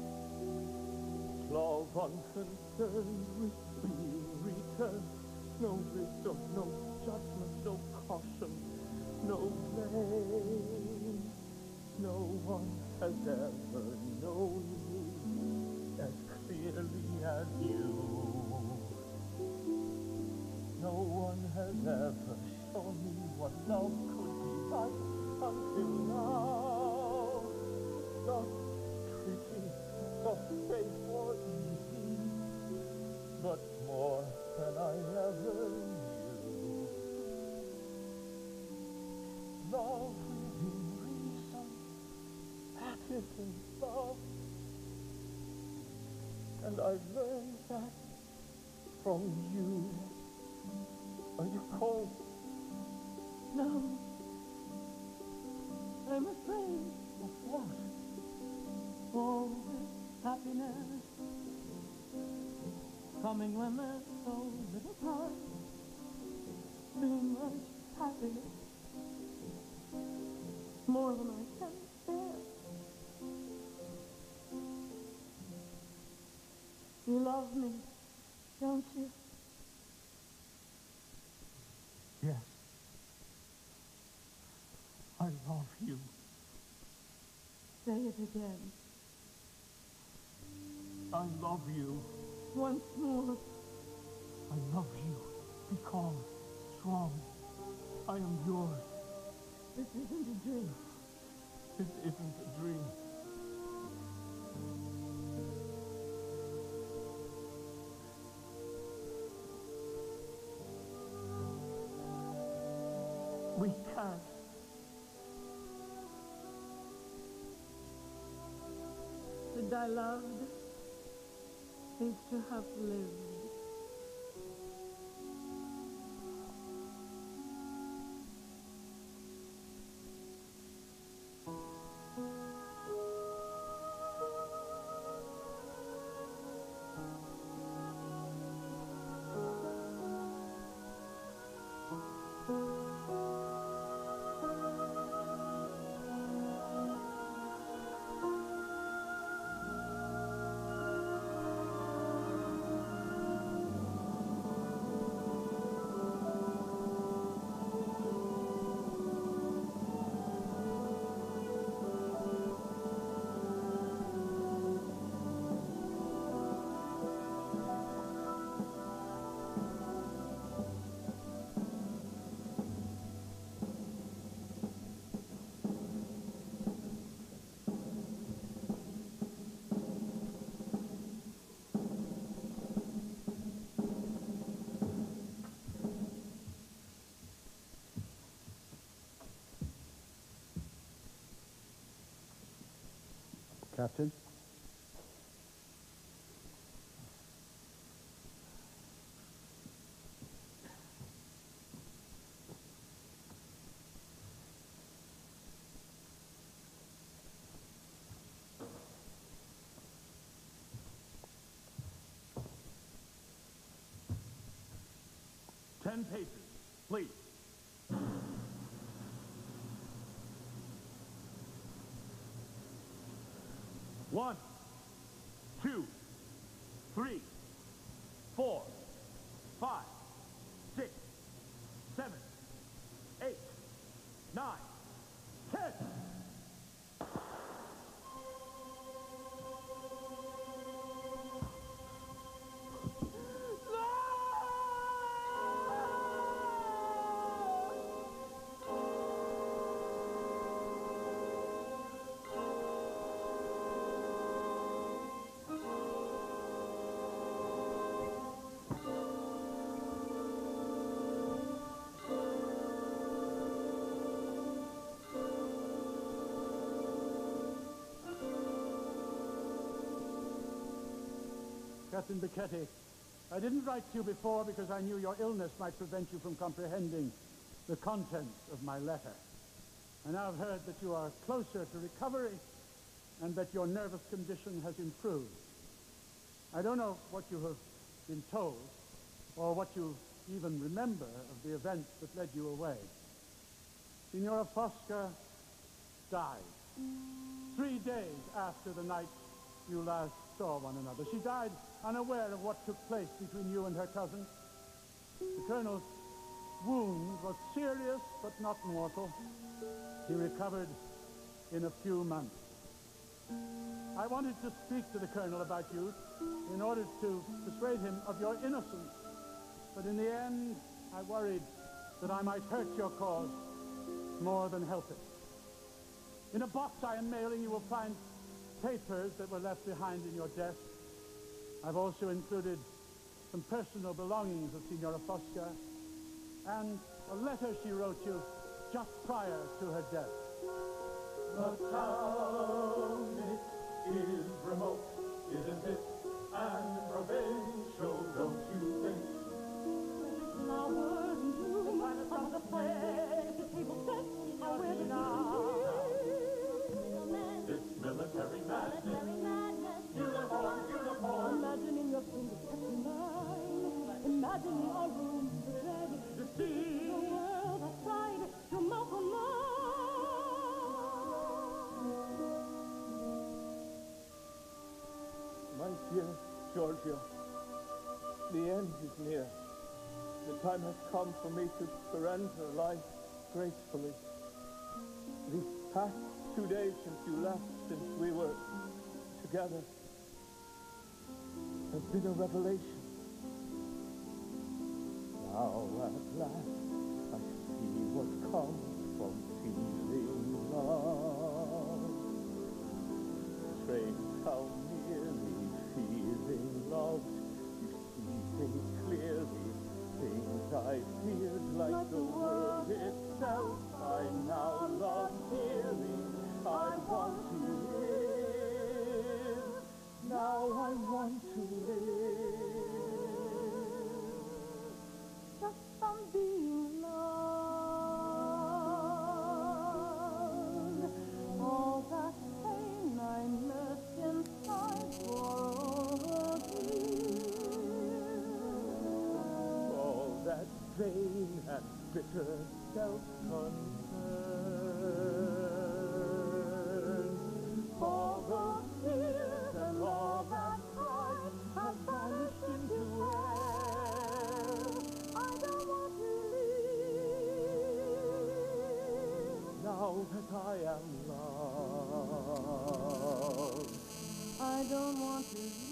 Speaker 10: Love unconcerned with being returned, no wisdom, no judgment, no caution, no blame. No one has ever known me as clearly as you. No one has ever shown me what love could be like until now. Not pretty, not safe or easy, but more than I ever knew. Love within reason, that isn't love. And I learned that from you. Are you cold?
Speaker 12: No. I'm afraid.
Speaker 10: Of what?
Speaker 12: All this happiness coming when there's so little time. more than I can bear. You love me, don't you?
Speaker 13: Yes. I love you.
Speaker 12: Say it again.
Speaker 13: I love you.
Speaker 12: Once more.
Speaker 13: I love you. Be calm, strong. I am yours.
Speaker 12: This isn't a dream.
Speaker 13: This isn't a dream. We can't.
Speaker 12: To die loved is to have lived.
Speaker 13: Captain?
Speaker 10: Ten paces, please. One, 2, 3, 4, 5, 6, 7, 8, 9, 10.
Speaker 13: Captain Becchetti, I didn't write to you before because I knew your illness might prevent you from comprehending the contents of my letter. I now have heard that you are closer to recovery and that your nervous condition has improved. I don't know what you have been told or what you even remember of the events that led you away. Signora Fosca died 3 days after the night you last saw one another. She died unaware of what took place between you and her cousin. The colonel's wound was serious but not mortal. He recovered in a few months. I wanted to speak to the colonel about you in order to persuade him of your innocence, but in the end I worried that I might hurt your cause more than help it. In a box I am mailing you will find papers that were left behind in your desk. I've also included some personal belongings of Signora Fosca and a letter she wrote you just prior to her death.
Speaker 11: The town, it is remote, isn't it? And provincial, don't you think?
Speaker 12: Flowers in bloom, from the place, the table set, how will it now?
Speaker 11: This military madness, uniform.
Speaker 12: Imagining your fingers touching mine, imagining our rooms of dread,
Speaker 11: The sea,
Speaker 12: the world outside, your mouth on mine.
Speaker 10: Giorgio. The end is near. The time has come for me to surrender life gracefully. These past 2 days since you left, since we were together, have been a revelation. Now at last I see what comes from feeling love. Trace how nearly feeling loved, you see things clearly, things I feared like the world itself. I now love dearly, I want to live, now I want to live.
Speaker 12: Just from being loved, all that pain I nursed inside for all years.
Speaker 10: All that vain and bitter self-concern, all those tears and all that pride have vanished into air.
Speaker 12: I don't want to live.
Speaker 10: Now that I am loved,
Speaker 12: I don't want to leave.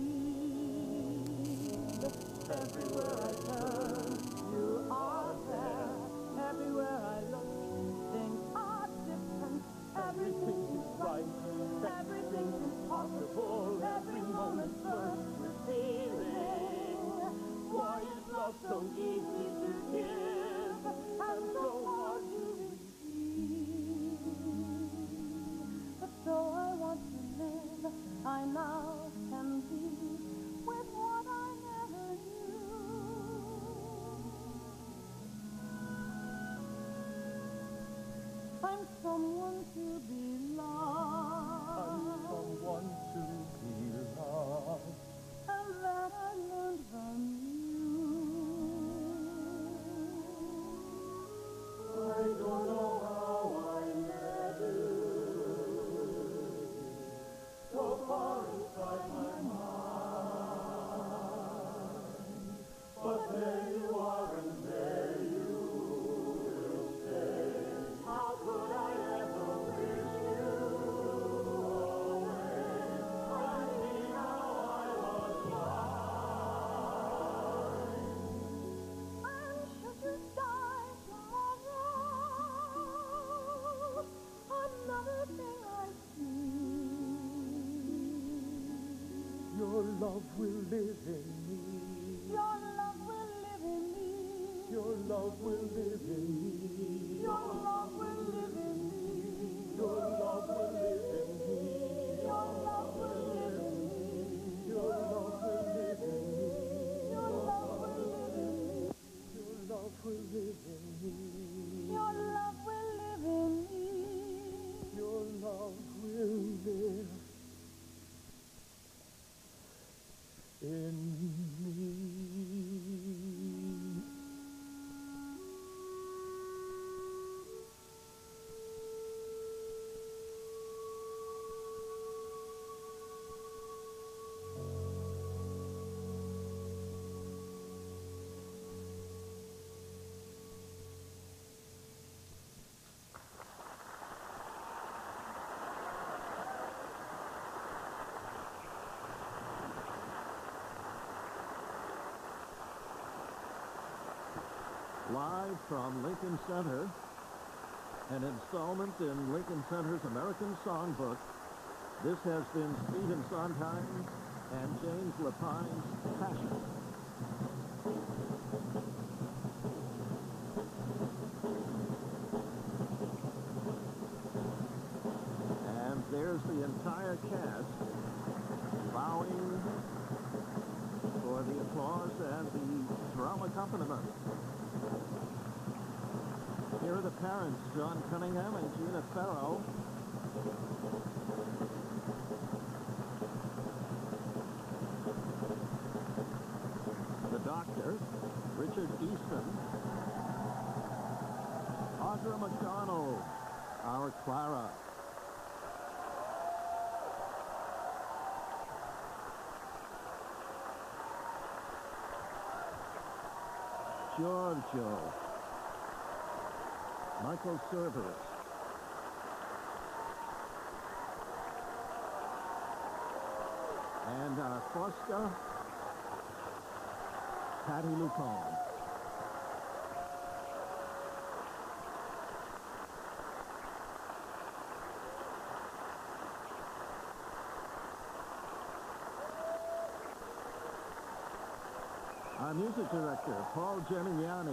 Speaker 12: Everywhere I turn, you are there. Everywhere I look, things are different. Everything is right. Everything is possible. Every moment bursts with feeling. Why is love so easy to give and so hard to receive? But though I want to live, I now can be with what I never knew. I'm someone to be loved.
Speaker 10: I'm someone to be loved.
Speaker 12: And that I learned from you.
Speaker 6: I don't know how I met you. So far inside my mind. But there you are and there you will stay. How could I ever wish you away? I see how I was blind.
Speaker 12: And should you die tomorrow, another thing I see.
Speaker 10: Your love will live in me.
Speaker 12: Your love will live in me.
Speaker 10: Your love will live in me.
Speaker 12: Your love will live in me.
Speaker 10: Your love will live in me.
Speaker 12: Your love will live in me.
Speaker 10: Your love will live in me.
Speaker 12: Your love will live in me.
Speaker 10: Your love will live in me.
Speaker 12: Your love will live in me.
Speaker 10: Your love will live in me.
Speaker 1: Live from Lincoln Center, an installment in Lincoln Center's American Songbook, this has been Stephen Sondheim and James Lapine's Passion. And there's the entire cast bowing for the applause and the drum accompaniment. Here are the parents, John Cunningham and Gina Farrow. The doctor, Richard Easton. Audra McDonald, our Clara. Giorgio, Michael Cerveris, and our Fosca, Patti LuPone. Our music director, Paul Gemignani,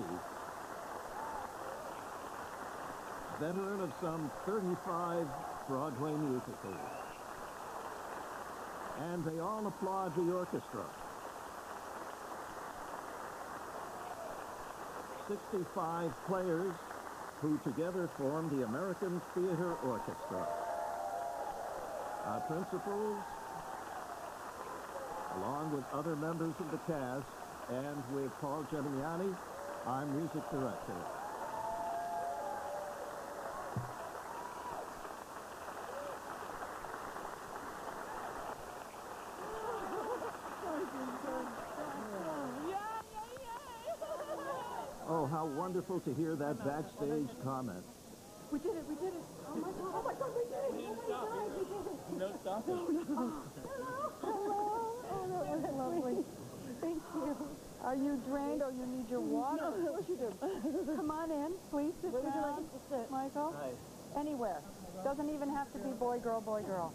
Speaker 1: veteran of some 35 Broadway musicals. And they all applaud the orchestra. 65 players who together form the American Theater Orchestra. Our principals, along with other members of the cast, and with Paul Gemignani, our music director. Oh, how wonderful to hear that backstage comment.
Speaker 2: We did it, we did it. Oh my God, we did it.
Speaker 9: We didn't stop it. No stopping.
Speaker 2: Hello. Oh, that was lovely. Thank you. Are you drained or you need your water? No, what you do? Come on in, please sit down. Where would you like us to sit? Michael?
Speaker 9: Hi.
Speaker 2: Anywhere. Doesn't even have to be boy, girl, boy, girl.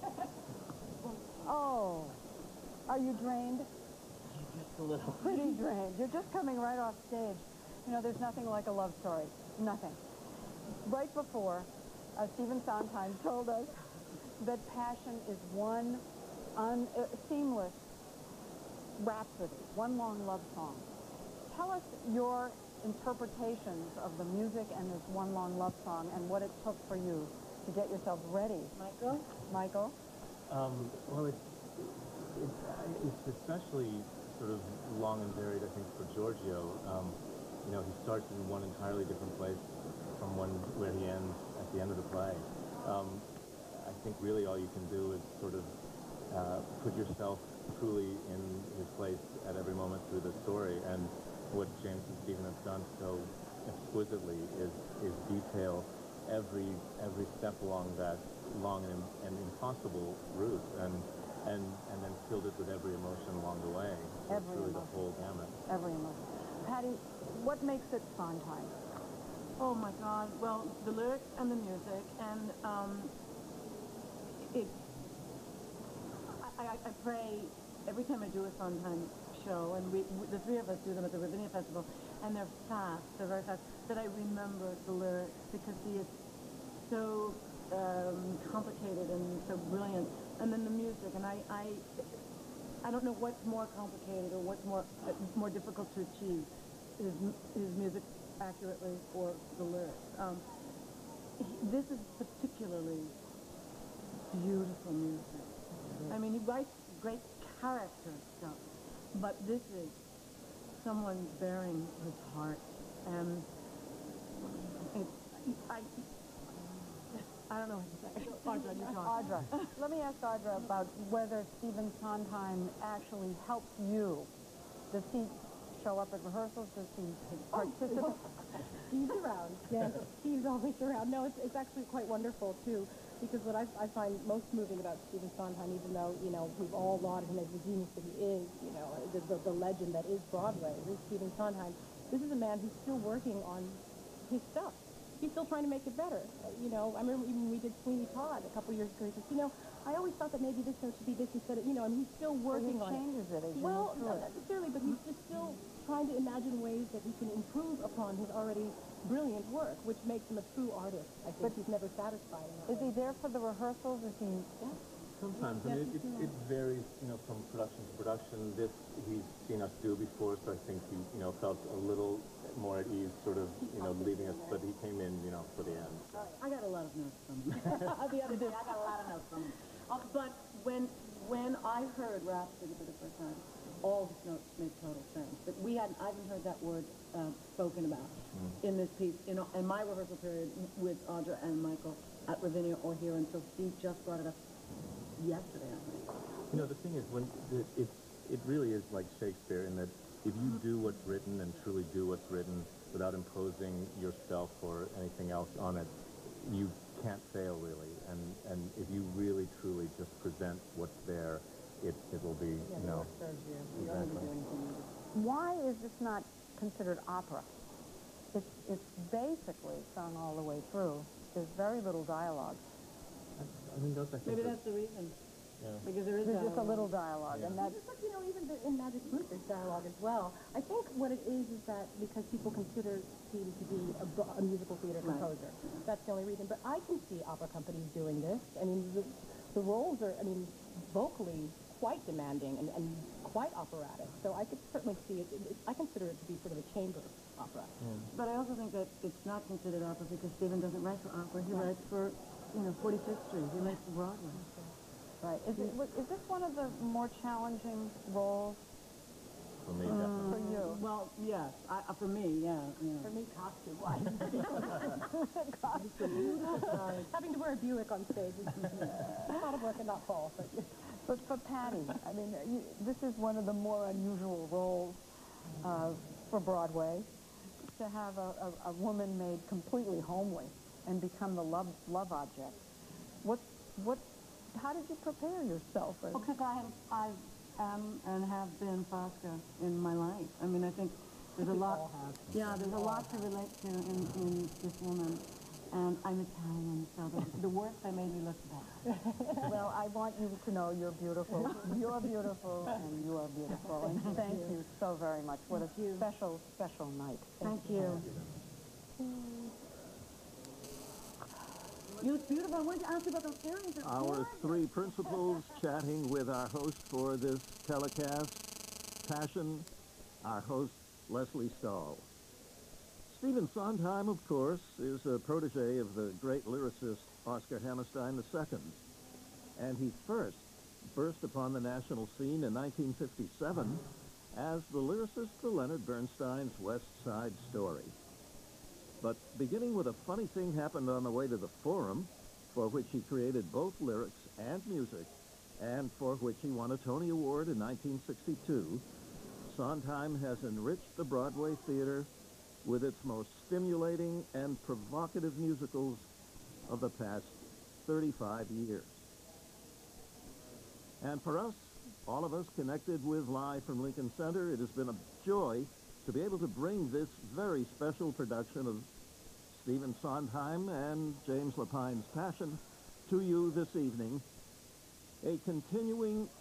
Speaker 2: Oh. Are you drained?
Speaker 9: Just a little.
Speaker 2: Pretty drained. You're just coming right off stage. You know, there's nothing like a love story. Nothing. Right before, Stephen Sondheim told us that passion is one seamless rhapsody, one long love song. Tell us your interpretations of the music and this one long love song and what it took for you to get yourself ready.
Speaker 14: Michael?
Speaker 2: Michael?
Speaker 15: Well, it's especially sort of long and varied, I think, for Giorgio. You know, he starts in one entirely different place from where he ends at the end of the play. I think really all you can do is sort of put yourself truly in his place at every moment through the story. And what James and Stephen have done so exquisitely is detail every step along that long and impossible route, and then filled it with every emotion along the way. So it's really the whole gamut. Every emotion.
Speaker 2: Patti, what makes it Sondheim?
Speaker 14: Oh my God! Well, the lyrics and the music, and I pray every time I do a Sondheim show, and the three of us do them at the Ravinia Festival, and they're very fast, that I remember the lyrics because he is so complicated and so brilliant, and then the music, and I don't know what's more complicated or what's more difficult to achieve, his music accurately or the lyrics. This is particularly beautiful music. I mean, he writes great character stuff, but this is someone bearing his heart, and I don't know what to say. Audra, you talk.
Speaker 2: Audra, let me ask Audra about whether Stephen Sondheim actually helps you. Does he show up at rehearsals? Does he participate?
Speaker 12: He's around. Yes, he's always around. No, it's actually quite wonderful, too, because what I find most moving about Stephen Sondheim, even though, you know, we've all lauded him as the genius that he is, you know, the legend that is Broadway, is Stephen Sondheim, this is a man who's still working on his stuff. He's still trying to make it better. You know, I remember even when we did Sweeney Todd a couple years ago, he says, you know, I always thought that maybe this note should be this instead of, you know, and he's still working on it.
Speaker 2: He changes it as you
Speaker 12: Well,
Speaker 2: move
Speaker 12: not
Speaker 2: through it.
Speaker 12: necessarily, but he's just still trying to imagine ways that he can improve upon his already brilliant work, which makes him a true artist. I think he's never satisfied in that
Speaker 2: Is he there for the rehearsals? Is he...
Speaker 12: Yeah.
Speaker 15: Sometimes. I mean, it varies, you know, from production to production. This he's seen us do before, so I think he, you know, felt a little more at ease, sort of, you know, leaving us. But he came in, you know, for the end.
Speaker 14: I got a lot of notes from him. The other day, I got a lot of notes from him. But when I heard Rhapsody for the first time, all his notes made total sense. But I haven't heard that word spoken about in this piece, you know, in my rehearsal period with Audra and Michael at Ravinia or here until Steve just brought it up yesterday, I think.
Speaker 15: You know, the thing is, it really is like Shakespeare in that if you do what's written and truly do what's written without imposing yourself or anything else on it, you can't fail, really. And if you really, truly just present what's there, it will be, you know. Exactly.
Speaker 2: Why is this not considered opera? It's basically sung all the way through. There's very little dialogue.
Speaker 15: I mean, those, I think,
Speaker 14: Maybe that's the reason.
Speaker 15: Yeah.
Speaker 14: Because there is
Speaker 2: There's just a little dialogue, and that's...
Speaker 12: But, you know, even in Magic Flute, there's dialogue as well. I think what it is that because people consider Stevie to be a musical theater composer. That's the only reason. But I can see opera companies doing this. I mean, the roles are, I mean, vocally quite demanding and quite operatic. So I could certainly see it. I consider it to be sort of a chamber opera.
Speaker 14: But I also think that it's not considered opera because Stephen doesn't write for opera. He writes for, you know, 45th Street. He writes for Broadway.
Speaker 2: Right. Is this one of the more challenging roles?
Speaker 15: For me, definitely.
Speaker 2: For you?
Speaker 14: Well, yes. For me, yeah.
Speaker 12: For me, costume-wise. Having to wear a Buick on stage is a lot of work and not fall.
Speaker 2: But for Patti, I mean, this is one of the more unusual roles for Broadway, to have a woman made completely homely and become the love object. How did you prepare yourself?
Speaker 14: Because I am and have been Fosca in my life. I mean, I think there's a lot. Yeah, there's a lot to relate to in this woman. And I'm Italian, so the worse they made me look bad.
Speaker 2: Well, I want you to know you're beautiful. You're beautiful, and you are beautiful. And thank you so very much. What a special, special night.
Speaker 14: Thank you. You was beautiful. I wanted to ask you about those earrings.
Speaker 1: Our three principals chatting with our host for this telecast, Passion, our host, Leslie Stahl. Stephen Sondheim, of course, is a protege of the great lyricist Oscar Hammerstein II, and he first burst upon the national scene in 1957 as the lyricist for Leonard Bernstein's West Side Story. But beginning with a funny thing happened on the way to the Forum, for which he created both lyrics and music, and for which he won a Tony Award in 1962, Sondheim has enriched the Broadway theater with its most stimulating and provocative musicals of the past 35 years. And for us, all of us connected with Live from Lincoln Center, it has been a joy to be able to bring this very special production of Stephen Sondheim and James Lapine's Passion to you this evening, a continuing